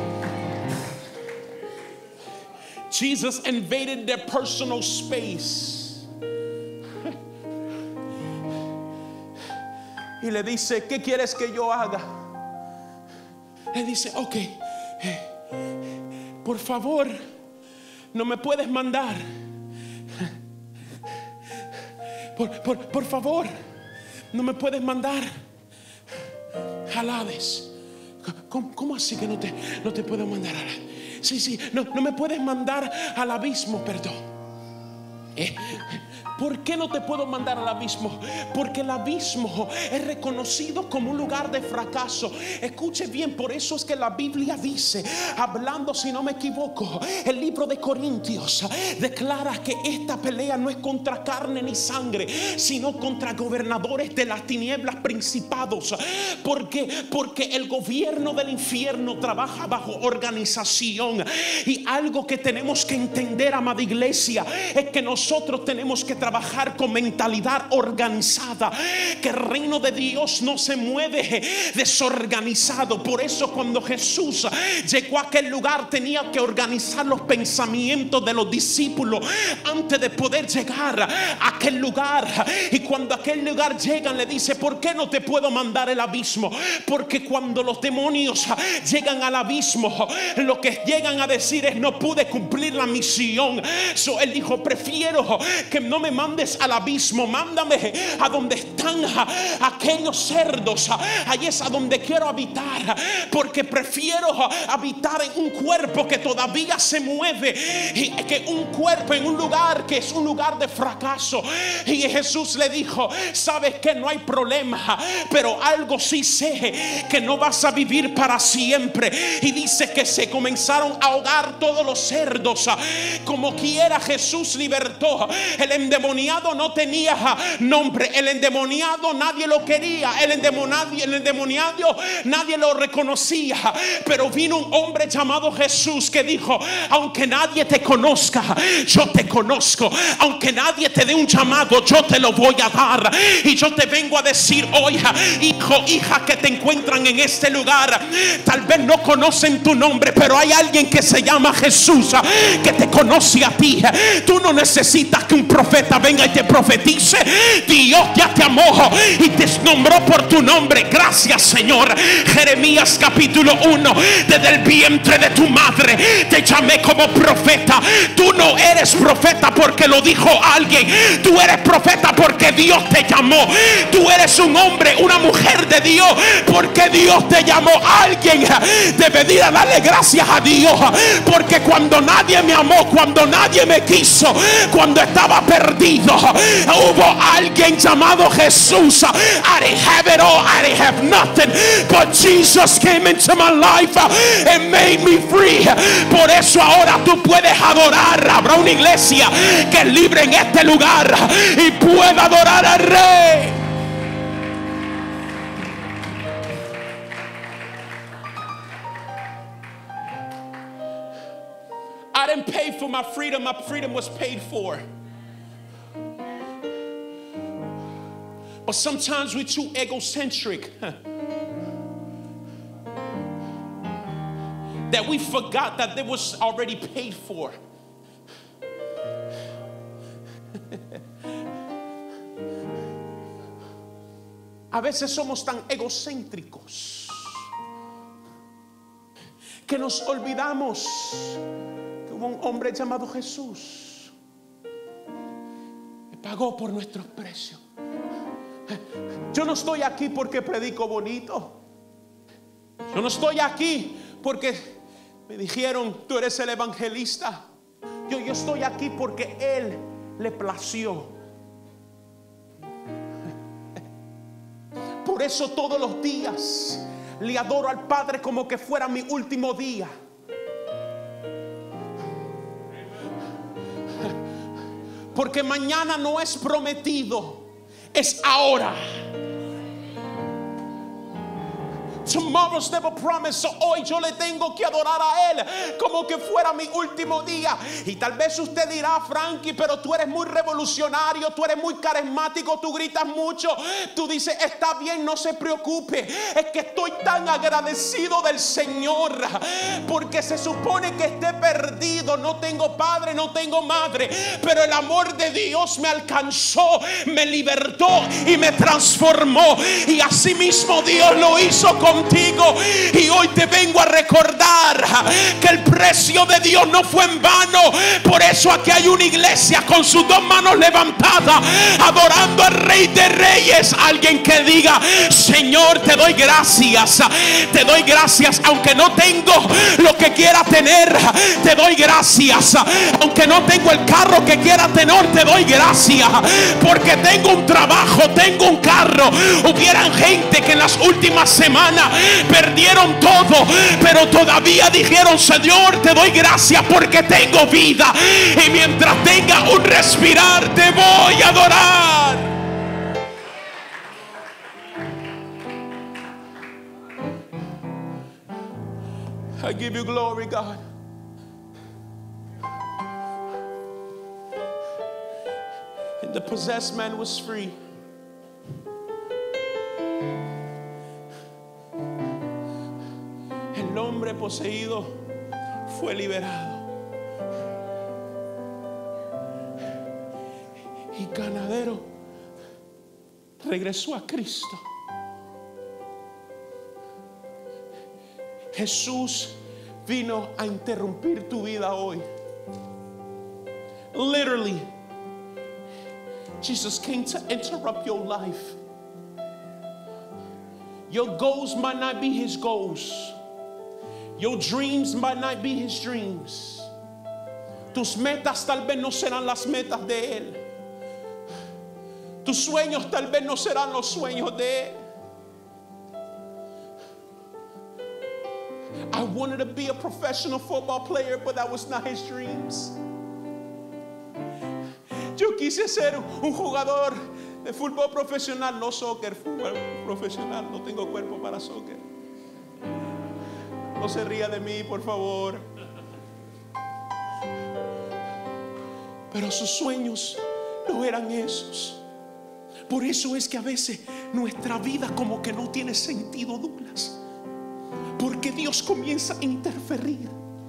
Jesus invaded their personal space. Y le dice, ¿qué quieres que yo haga? Le dice, ok, por favor, no me puedes mandar. Por, por, por favor, no me puedes mandar al Hades. ¿Cómo, cómo así que no te, no te puedo mandar al Hades? Sí, sí, no, no me puedes mandar al abismo, perdón. Eh, ¿Por qué no te puedo mandar al abismo? Porque el abismo es reconocido como un lugar de fracaso. Escuche bien, por eso es que la Biblia dice, hablando, si no me equivoco, el libro de Corintios declara que esta pelea no es contra carne ni sangre, sino contra gobernadores de las tinieblas, principados. ¿Por qué? Porque el gobierno del infierno trabaja bajo organización. Y algo que tenemos que entender, amada iglesia, es que nosotros tenemos que trabajar trabajar con mentalidad organizada, que el reino de Dios no se mueve desorganizado. Por eso cuando Jesús llegó a aquel lugar tenía que organizar los pensamientos de los discípulos antes de poder llegar a aquel lugar. Y cuando a aquel lugar llegan, le dice: ¿por qué no te puedo mandar al abismo? Porque cuando los demonios llegan al abismo, lo que llegan a decir es: no pude cumplir la misión. So, él dijo: prefiero que no me mandes al abismo, mándame a donde están aquellos cerdos. Ahí es a donde quiero habitar, porque prefiero habitar en un cuerpo que todavía se mueve, y que un cuerpo en un lugar que es un lugar de fracaso. Y Jesús le dijo: sabes que no hay problema, pero algo sí sé, que no vas a vivir para siempre. Y dice que se comenzaron a ahogar todos los cerdos. Como quiera, Jesús libertó. El endemoniado no tenía nombre, el endemoniado nadie lo quería, el endemoniado, el endemoniado nadie lo reconocía. Pero vino un hombre llamado Jesús que dijo: aunque nadie te conozca, yo te conozco. Aunque nadie te dé un llamado, yo te lo voy a dar. Y yo te vengo a decir hoy, hijo, hija, que te encuentran en este lugar, tal vez no conocen tu nombre, pero hay alguien que se llama Jesús que te conoce a ti. Tú no necesitas que un profeta venga y te profetice. Dios ya te amó y te nombró por tu nombre. Gracias, Señor. Jeremías capítulo uno: desde el vientre de tu madre te llamé como profeta. Tú no eres profeta porque lo dijo alguien, tú eres profeta porque Dios te llamó. Tú eres un hombre, una mujer de Dios porque Dios te llamó. Alguien debe ir a darle gracias a Dios, porque cuando nadie me amó, cuando nadie me quiso, cuando estaba perdido, hubo alguien llamado Jesús. I didn't have it all, I didn't have nothing, but Jesus came into my life and made me free. Por eso ahora tú puedes adorar. Habrá una iglesia que es libre en este lugar y pueda adorar al Rey. I didn't pay for my freedom, my freedom was paid for. But sometimes we're too egocentric that we forgot that it was already paid for. A veces somos tan egocéntricos que nos olvidamos que hubo un hombre llamado Jesús que pagó por nuestros precios. Yo no estoy aquí porque predico bonito. Yo no estoy aquí porque me dijeron: tú eres el evangelista. Yo, yo estoy aquí porque Él le plació. Por eso todos los días le adoro al Padre como que fuera mi último día. Porque mañana no es prometido, es ahora. Tomorrow's never promised. So hoy yo le tengo que adorar a Él como que fuera mi último día. Y tal vez usted dirá: Frankie, pero tú eres muy revolucionario, tú eres muy carismático, tú gritas mucho. Tú dices: está bien, no se preocupe. Es que estoy tan agradecido del Señor, porque se supone que esté perdido, no tengo padre, no tengo madre, pero el amor de Dios me alcanzó, me libertó y me transformó. Y así mismo Dios lo hizo con contigo. Y hoy te vengo a recordar que el precio de Dios no fue en vano. Por eso aquí hay una iglesia con sus dos manos levantadas, adorando al Rey de Reyes. Alguien que diga: Señor, te doy gracias, te doy gracias, aunque no tengo lo que quiera tener, te doy gracias, aunque no tengo el carro que quiera tener, te doy gracias, porque tengo un trabajo, tengo un carro. Hubieran gente que en las últimas semanas perdieron todo, pero todavía dijeron: Señor, te doy gracias porque tengo vida, y mientras tenga un respirar te voy a adorar. I give you glory, God. And the possessed man was free. El hombre poseído fue liberado. Y ganadero regresó a Cristo. Jesús vino a interrumpir tu vida hoy. Literally, Jesus came to interrupt your life. Your goals might not be his goals. Your dreams might not be his dreams. Tus metas tal vez no serán las metas de él. Tus sueños tal vez no serán los sueños de él. I wanted to be a professional football player, but that was not his dreams. Yo quise ser un jugador de fútbol profesional, no soccer, fútbol profesional. No tengo cuerpo para soccer. No se ría de mí, por favor. Pero sus sueños no eran esos. Por eso es que a veces nuestra vida como que no tiene sentido, Douglas. Porque Dios comienza a interferir.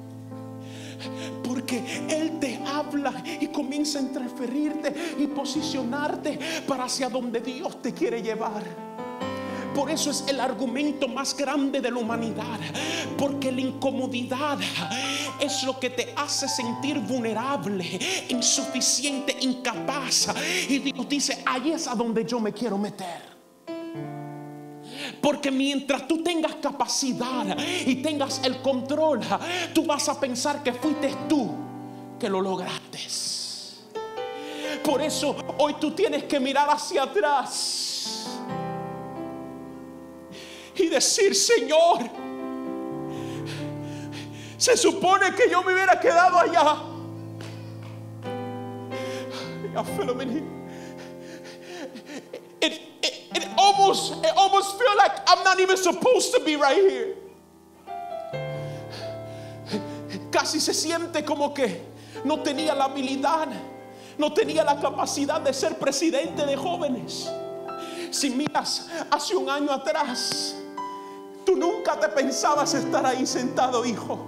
Porque Él te habla y comienza a interferirte y posicionarte para hacia donde Dios te quiere llevar. Por eso es el argumento más grande de la humanidad. Porque la incomodidad es lo que te hace sentir vulnerable, insuficiente, incapaz. Y Dios dice: ahí es a donde yo me quiero meter. Porque mientras tú tengas capacidad y tengas el control, tú vas a pensar que fuiste tú que lo lograste. Por eso hoy tú tienes que mirar hacia atrás y decir: Señor, se supone que yo me hubiera quedado allá. I feel him in here. It, it, it almost, it almost feel like I'm not even supposed to be right here. Casi se siente como que no tenía la habilidad, no tenía la capacidad de ser presidente de jóvenes. Si miras hace un año atrás, tú nunca te pensabas estar ahí sentado, hijo.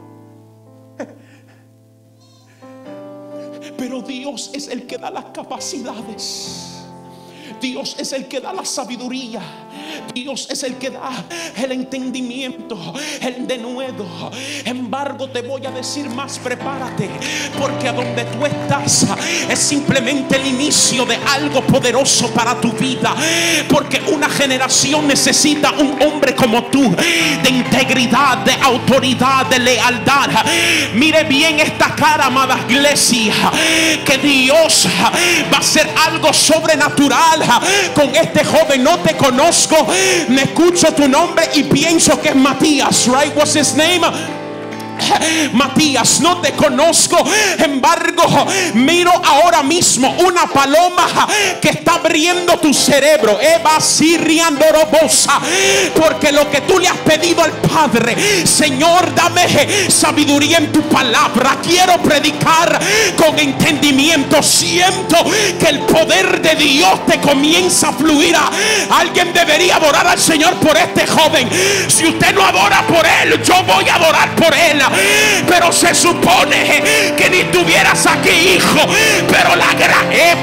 Pero Dios es el que da las capacidades. Dios es el que da la sabiduría. Dios es el que da el entendimiento, el denuedo. Embargo, te voy a decir más: prepárate, porque a donde tú estás es simplemente el inicio de algo poderoso para tu vida. Porque una generación necesita un hombre como tú, de integridad, de autoridad, de lealtad. Mire bien esta cara, amada iglesia, que Dios va a hacer algo sobrenatural con este joven. No te conozco, me escucho tu nombre y pienso que es Matías, right? What's his name? Matías, no te conozco. Embargo, miro ahora mismo una paloma que está abriendo tu cerebro. Eva Sirriandorobosa. Porque lo que tú le has pedido al Padre: Señor, dame sabiduría en tu palabra. Quiero predicar con entendimiento. Siento que el poder de Dios te comienza a fluir. Alguien debería adorar al Señor por este joven. Si usted no adora por él, yo voy a adorar por él. Pero se supone que ni estuvieras aquí aquí, hijo. Pero la gracia,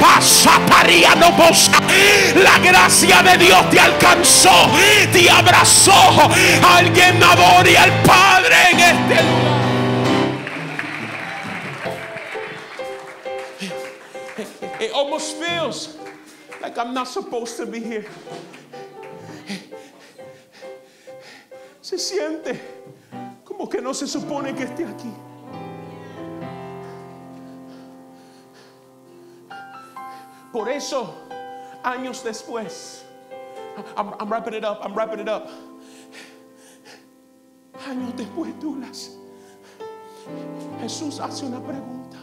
la gracia de Dios te alcanzó, te abrazó. Alguien adore al Padre en este lugar. It almost feels like I'm not supposed to be here. Se siente como que no se supone que esté aquí. Por eso, años después, I'm, I'm wrapping it up, I'm wrapping it up. Años después, Douglas, Jesús hace una pregunta.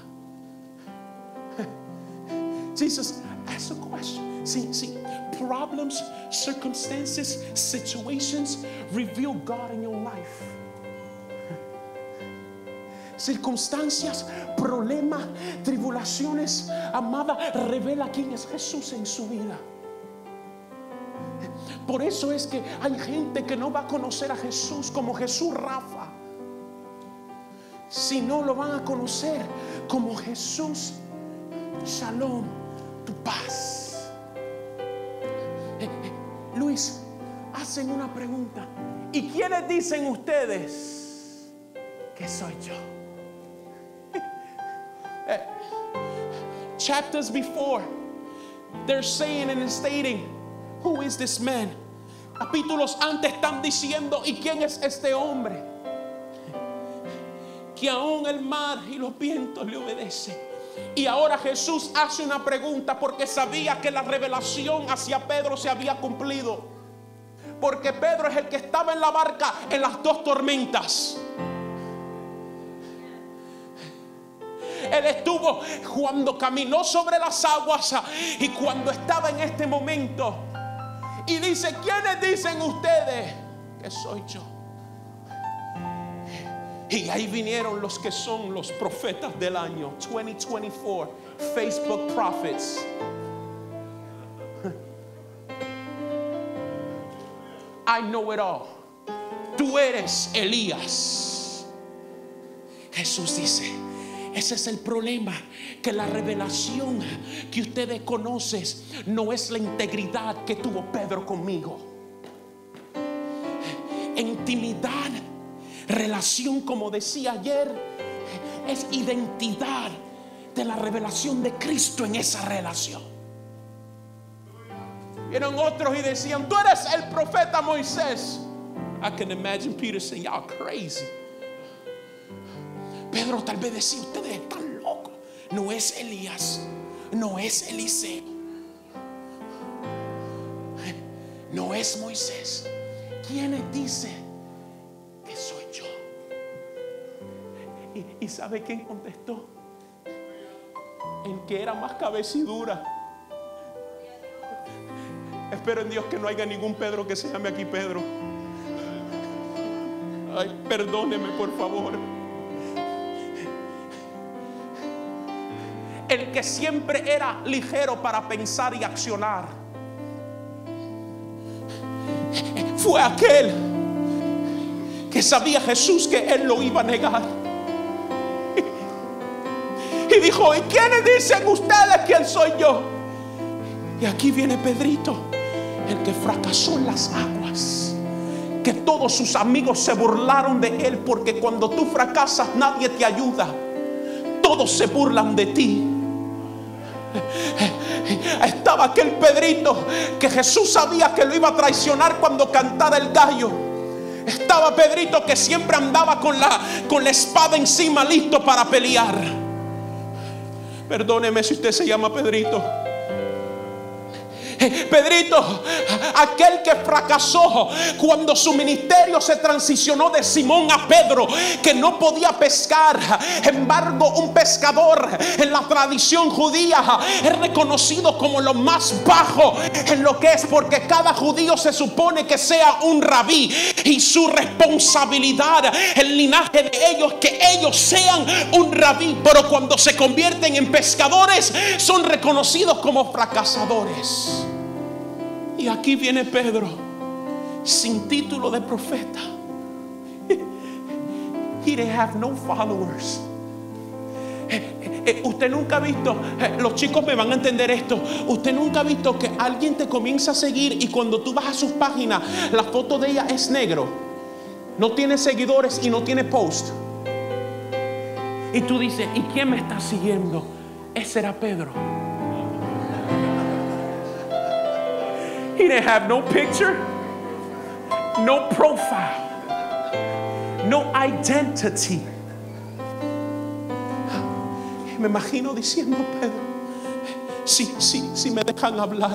Jesus asks a question. See, see, problems, circumstances, situations reveal God in your life. Circunstancias, problemas, tribulaciones, amada, revela quién es Jesús en su vida. Por eso es que hay gente que no va a conocer a Jesús como Jesús Rafa, sino lo van a conocer como Jesús Shalom, tu paz. Eh, eh, Luis, hacen una pregunta. ¿Y quiénes dicen ustedes que soy yo? eh, chapters before, they're saying and stating, who is this man? Capítulos antes están diciendo, ¿y quién es este hombre? Que aún el mar y los vientos le obedecen. Y ahora Jesús hace una pregunta porque sabía que la revelación hacia Pedro se había cumplido. Porque Pedro es el que estaba en la barca en las dos tormentas. Él estuvo cuando caminó sobre las aguas y cuando estaba en este momento. Y dice, ¿quiénes dicen ustedes que soy yo? Y ahí vinieron los que son los profetas del año twenty twenty-four, Facebook prophets. I know it all. Tú eres Elías. Jesús dice, ese es el problema, que la revelación que ustedes conocen no es la integridad que tuvo Pedro conmigo. Intimidad, relación, como decía ayer, es identidad de la revelación de Cristo en esa relación. Vieron otros y decían, tú eres el profeta Moisés. I can imagine Peter saying, y'all crazy. Pedro tal vez decía, ustedes están locos. No es Elías, no es Eliseo, no es Moisés. ¿Quiénes dicen que soy yo? ¿Y, y sabe quién contestó? El que era más cabecidura. Espero en Dios que no haya ningún Pedro que se llame aquí Pedro. Ay, perdóneme por favor. El que siempre era ligero para pensar y accionar fue aquel que sabía Jesús que él lo iba a negar. Y dijo, ¿y quiénes dicen ustedes quién soy yo? Y aquí viene Pedrito, el que fracasó en las aguas, que todos sus amigos se burlaron de él, porque cuando tú fracasas nadie te ayuda, todos se burlan de ti. Estaba aquel Pedrito que Jesús sabía que lo iba a traicionar cuando cantara el gallo. Estaba Pedrito que siempre andaba con la, con la espada encima, listo para pelear. Perdóneme si usted se llama Pedrito. Pedrito, aquel que fracasó cuando su ministerio se transicionó de Simón a Pedro, que no podía pescar. Embargo, un pescador en la tradición judía es reconocido como lo más bajo en lo que es, porque cada judío se supone que sea un rabí, y su responsabilidad, el linaje de ellos, que ellos sean un rabí. Pero cuando se convierten en pescadores, son reconocidos como fracasadores. Y aquí viene Pedro, sin título de profeta. He didn't have no followers. Eh, usted nunca ha visto, eh, los chicos me van a entender esto. Usted nunca ha visto que alguien te comienza a seguir y cuando tú vas a sus páginas, la foto de ella es negro, no tiene seguidores y no tiene post. Y tú dices, ¿y quién me está siguiendo? Ese era Pedro. He didn't have no picture, no profile, no identity. Me imagino diciendo, Pedro, si, si, si me dejan hablar,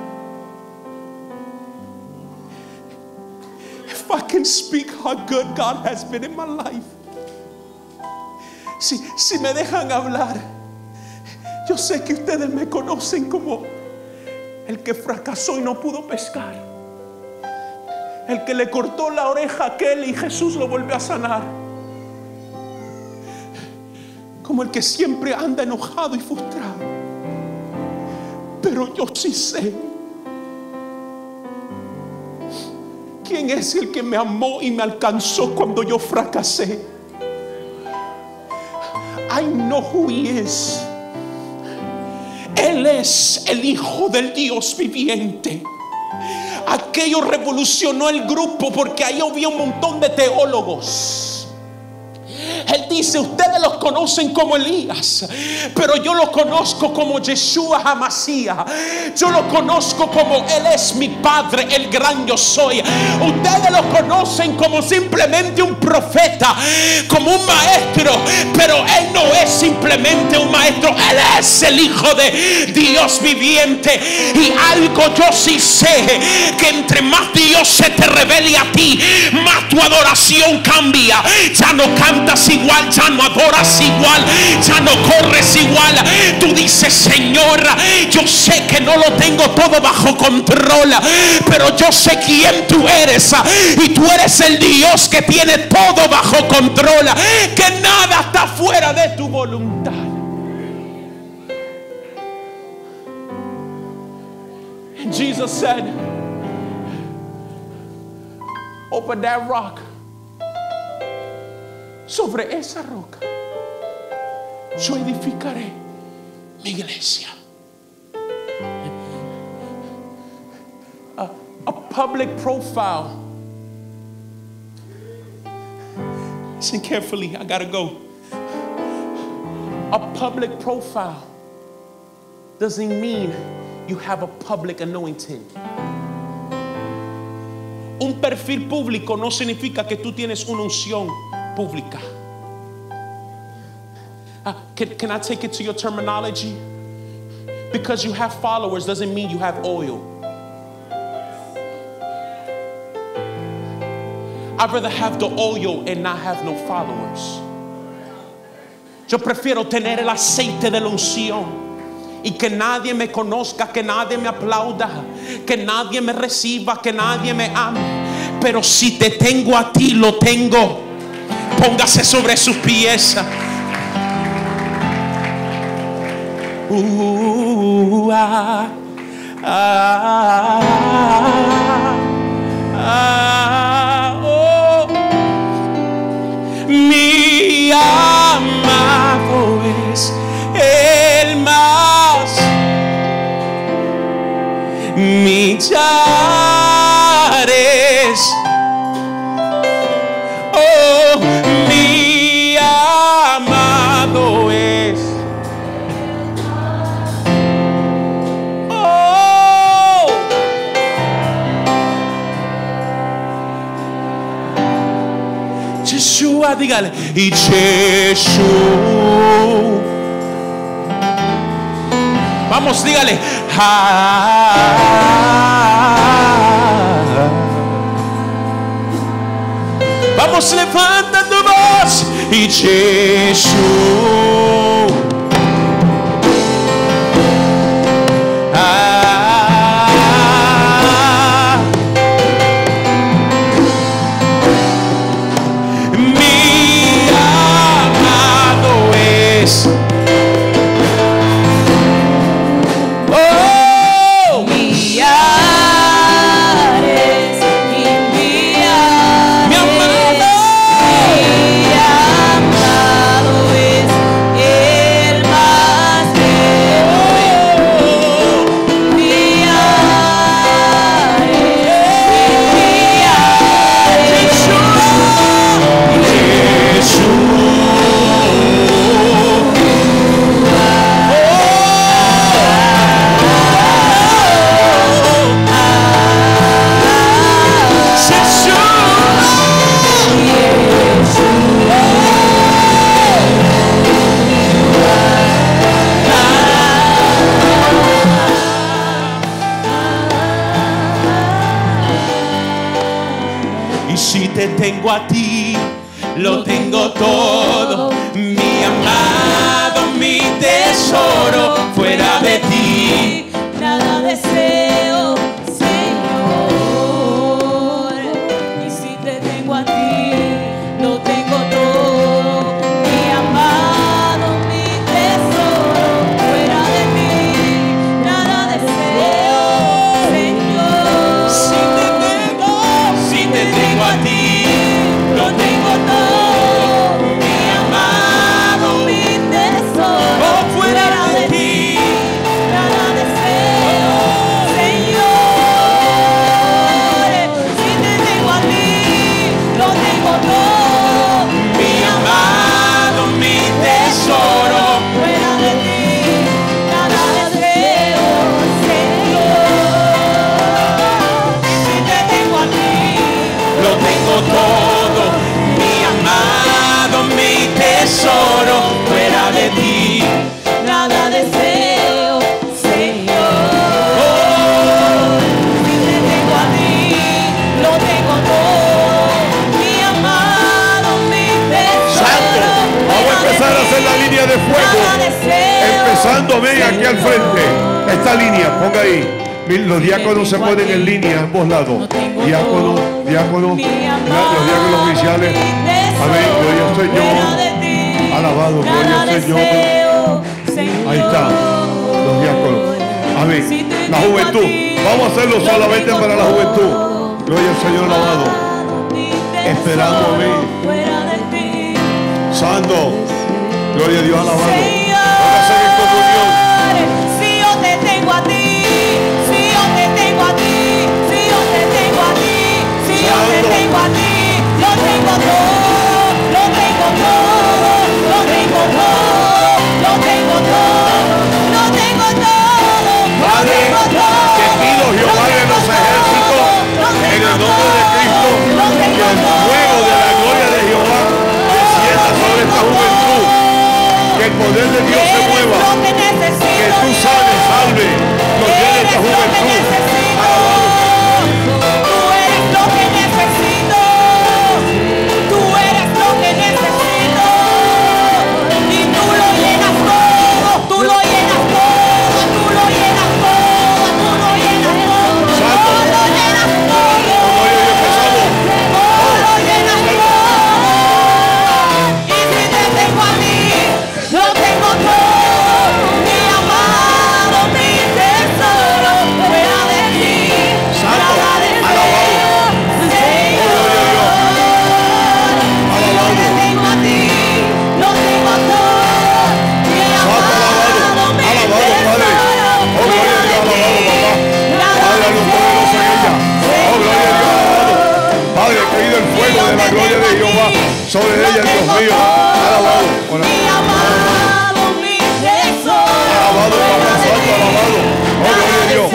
if I can speak how good God has been in my life, si, si me dejan hablar, yo sé que ustedes me conocen como el que fracasó y no pudo pescar, el que le cortó la oreja a aquel y Jesús lo volvió a sanar, como el que siempre anda enojado y frustrado. Pero yo sí sé quién es el que me amó y me alcanzó cuando yo fracasé. I know who he is. Él es el Hijo del Dios viviente. Aquello revolucionó el grupo porque ahí había un montón de teólogos. Él dice, ustedes los conocen como Elías, pero yo lo conozco como Yeshua HaMashiach. Yo lo conozco como Él es mi Padre, el gran yo soy. Ustedes lo conocen como simplemente un profeta, como un maestro, pero Él no es simplemente un maestro. Él es el Hijo de Dios viviente. Y algo yo sí sé, que entre más Dios se te revele a ti, más tu adoración cambia. Ya no cantas igual, ya no adoras igual, ya no corres igual. Tú dices, Señor, yo sé que no lo tengo todo bajo control, pero yo sé quién tú eres, y tú eres el Dios que tiene todo bajo control, que nada está fuera de tu voluntad. And Jesus said, open that rock. Sobre esa roca yo edificaré mi iglesia. A, a public profile. Listen carefully, I gotta go. A public profile doesn't mean you have a public anointing. Un perfil público no significa que tú tienes una unción pública. Uh, can, can I take it to your terminology? Because you have followers doesn't mean you have oil. I'd rather have the oil and not have no followers. Yo prefiero tener el aceite de la unción y que nadie me conozca, que nadie me aplauda, que nadie me reciba, que nadie me ame. Pero si te tengo a ti, lo tengo. Póngase sobre sus pies. Uh, ah, ah, ah, oh. Mi amado es el más. Millares. Oh, mi amado es. Oh, Yeshua, dígale. Y Yeshua. Vamos, dígale. Ah, vamos, levanta tu voz. Y Jesús. Ah, mi amado es. Yeah. tengo a ti, lo tengo todo, mi amado, mi tesoro, fuera de ti nada deseo, Señor. Y si te tengo a ti, lo tengo todo, mi amado, mi tesoro, fuera de ti nada deseo, Señor. Si te tengo, si te tengo a ti, lo tengo todo, mi amado, mi tesoro, oh, fuera de ti nada deseo, Señor. Si te tengo a ti, lo tengo todo, mi amado, mi tesoro, fuera de ti nada deseo, Señor. Si te tengo a ti, lo tengo todo, mi amado, mi tesoro, fuera de ti nada deseo, Señor. Si te tengo a ti, lo tengo todo, mi amado, mi tesoro. Santo, vamos a empezar a hacer la línea de fuego. Nada deseo, Empezando, ven aquí al frente. Esta línea, ponga ahí. Los diáconos se ponen en línea, ambos lados. Diáconos, diáconos, los diáconos oficiales. Amén, gloria al Señor. Alabado, gloria al Señor. Ahí está, los diáconos. Amén. La juventud. Vamos a hacerlo solamente para la juventud. Gloria al Señor, alabado. Esperando, amén. Santo. Gloria a Dios, alabado. Póngase en comunión. Si yo te tengo a ti, si yo te tengo a ti, si yo te tengo a ti, si yo te tengo a ti, lo tengo todo, lo tengo todo, lo tengo todo, lo tengo todo, lo tengo todo, lo Padre, tengo todo. te pido, Jehová de los ejércitos, en el nombre de Cristo, que el fuego de la gloria de Jehová descienda sobre esta juventud. Que el poder de Dios se mueva. Que tú sanes, salve, nos llene esta juventud. Alabado. Tú eres lo que necesito. Tú eres lo que necesito. Y tú lo llenas todo. Tú lo llenas todo. Tú lo llenas todo. Tú lo llenas todo. Santo. Tú lo llenas todo. Como hoy empezamos. Tú lo llenas todo. Y si te tengo a ti, lo tengo todo. Mi amado, mi tesoro, fuera de ti. Santo. Nada deseo, Alabado. Señor. Si yo te tengo a ti, lo tengo todo. Mi Santo, alabado. amado, mi Alabado, Padre. tesoro, Oh, gloria a Dios, alabado, papá. Padre, a los poderosos en ella. Oh, gloria a Dios, alabado. Padre, ha caído el fuego de la gloria de Jehová sobre ella, Dios mío. Alabado. Ora- Mi amado, mi tesoro, Alabado, Padre Santo, alabado. Oh, gloria a Dios.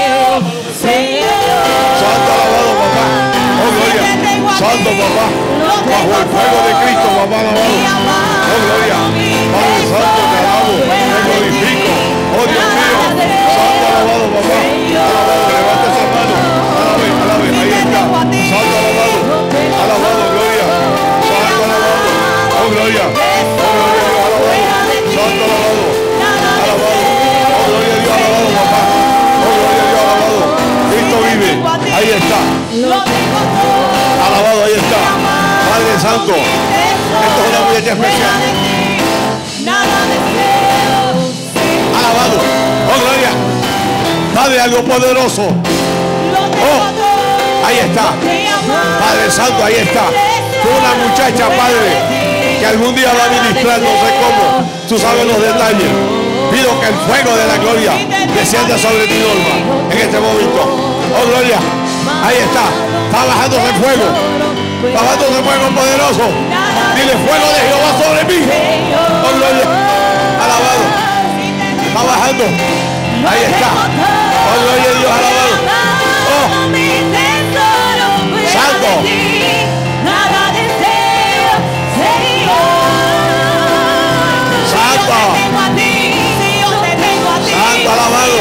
Santo, alabado, papá. Oh, gloria. Santo, papá. Bajo el fuego de Cristo, papá, alabado. Oh, gloria. Padre Santo, te alabo, te glorifico. Oh, Dios mío. Santo, alabado, papá. Alabado, levanta esa mano. Alabe, alabe, ahí está. Santo, alabado. Alabado, gloria. Santo, alabado. Oh, gloria. Oh, gloria a Dios, alabado. Santo, alabado. Alabado. Oh, gloria a Dios, alabado, papá. Oh, gloria a Dios, alabado. Cristo vive. Ahí está. Alabado, ahí está. Padre Santo. Esto es una muchacha especial. Alabado. Oh, gloria. Padre, algo poderoso. Oh, ahí está. Padre Santo, ahí está. Fue una muchacha, Padre, que algún día va a ministrar, no sé cómo. Tú sabes los detalles. Pido que el fuego de la gloria descienda sobre ti, Norma, en este momento. Oh, gloria. Ahí está. Está bajándose el fuego. Bajándose el fuego poderoso. Dile, fuego de Jehová sobre mí. Oh, gloria. Alabado. Está bajando. Ahí está. Oh, gloria a Dios, alabado. Oh, Santo. Santo. Santo, alabado.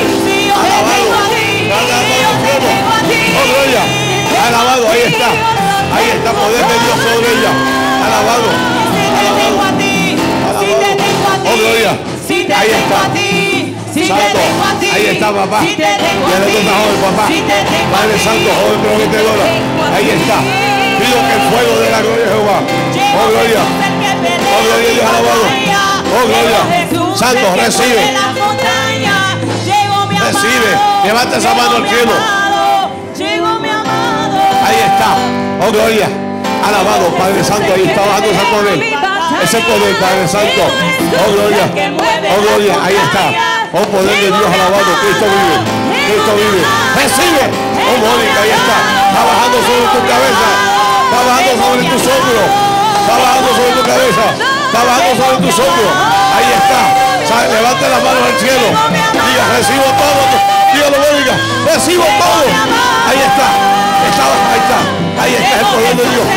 Alabado. Oh, gloria. Alabado, ahí está. está poder de Dios sobre ella. Alabado. Si te tengo a ti, si te tengo a ti, Oh, gloria. si te Ahí tengo está. a ti, si te Santo. tengo a ti, Ahí está, papá. si te tengo a Ya le ti, toca joven, papá. si te tengo a Padre ti, Santo, joven prometedora. Ahí está. Pido que el fuego de la gloria de Jehová. Oh, gloria. Oh, gloria a Dios, alabado. Oh, gloria. Santo, recibe. Recibe. Levanta esa mano al cielo. Ahí está. Oh, gloria. Alabado, Padre Santo. Ahí está bajando ese poder. Ese poder, Padre Santo. Oh, gloria. Oh, gloria. Ahí está. Oh, poder de Dios, alabado. Cristo vive. Cristo vive. Recibe. Oh, Mónica, ahí está. Está bajando sobre tu cabeza. Está bajando sobre tus hombros. Está bajando sobre tu cabeza. Está bajando sobre tus hombros. Ahí está. ¿Sabe? Levante las manos al cielo. Diga, recibo todo. Dígalo, Mónica. Recibo todo. Ahí está. Está, ahí está. Ahí está el poder de Dios.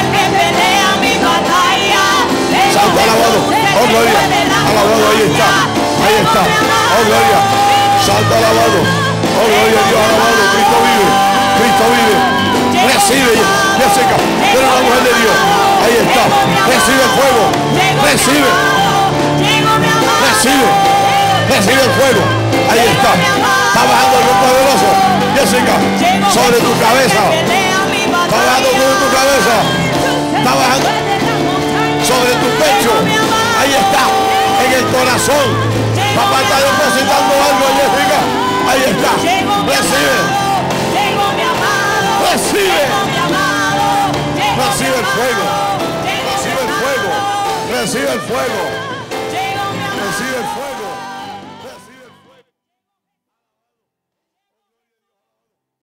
Santo alabado. Oh, gloria. Alabado, ahí está. Ahí está. Oh, gloria. Santo alabado. Oh, gloria a Dios, alabado. Cristo vive. Cristo vive. Recibe, Jessica. Tú eres una mujer de Dios. Ahí está. Recibe el fuego. Recibe. Recibe. Recibe el fuego. Ahí está. Está bajando el poderoso. Jessica. Sobre tu cabeza. Está bajando sobre tu cabeza. Está bajando sobre tu pecho. Ahí está. En el corazón. Papá está depositando algo, Jessica. Ahí está. Recibe. Recibe. Recibe el fuego. Recibe el fuego. Recibe el fuego.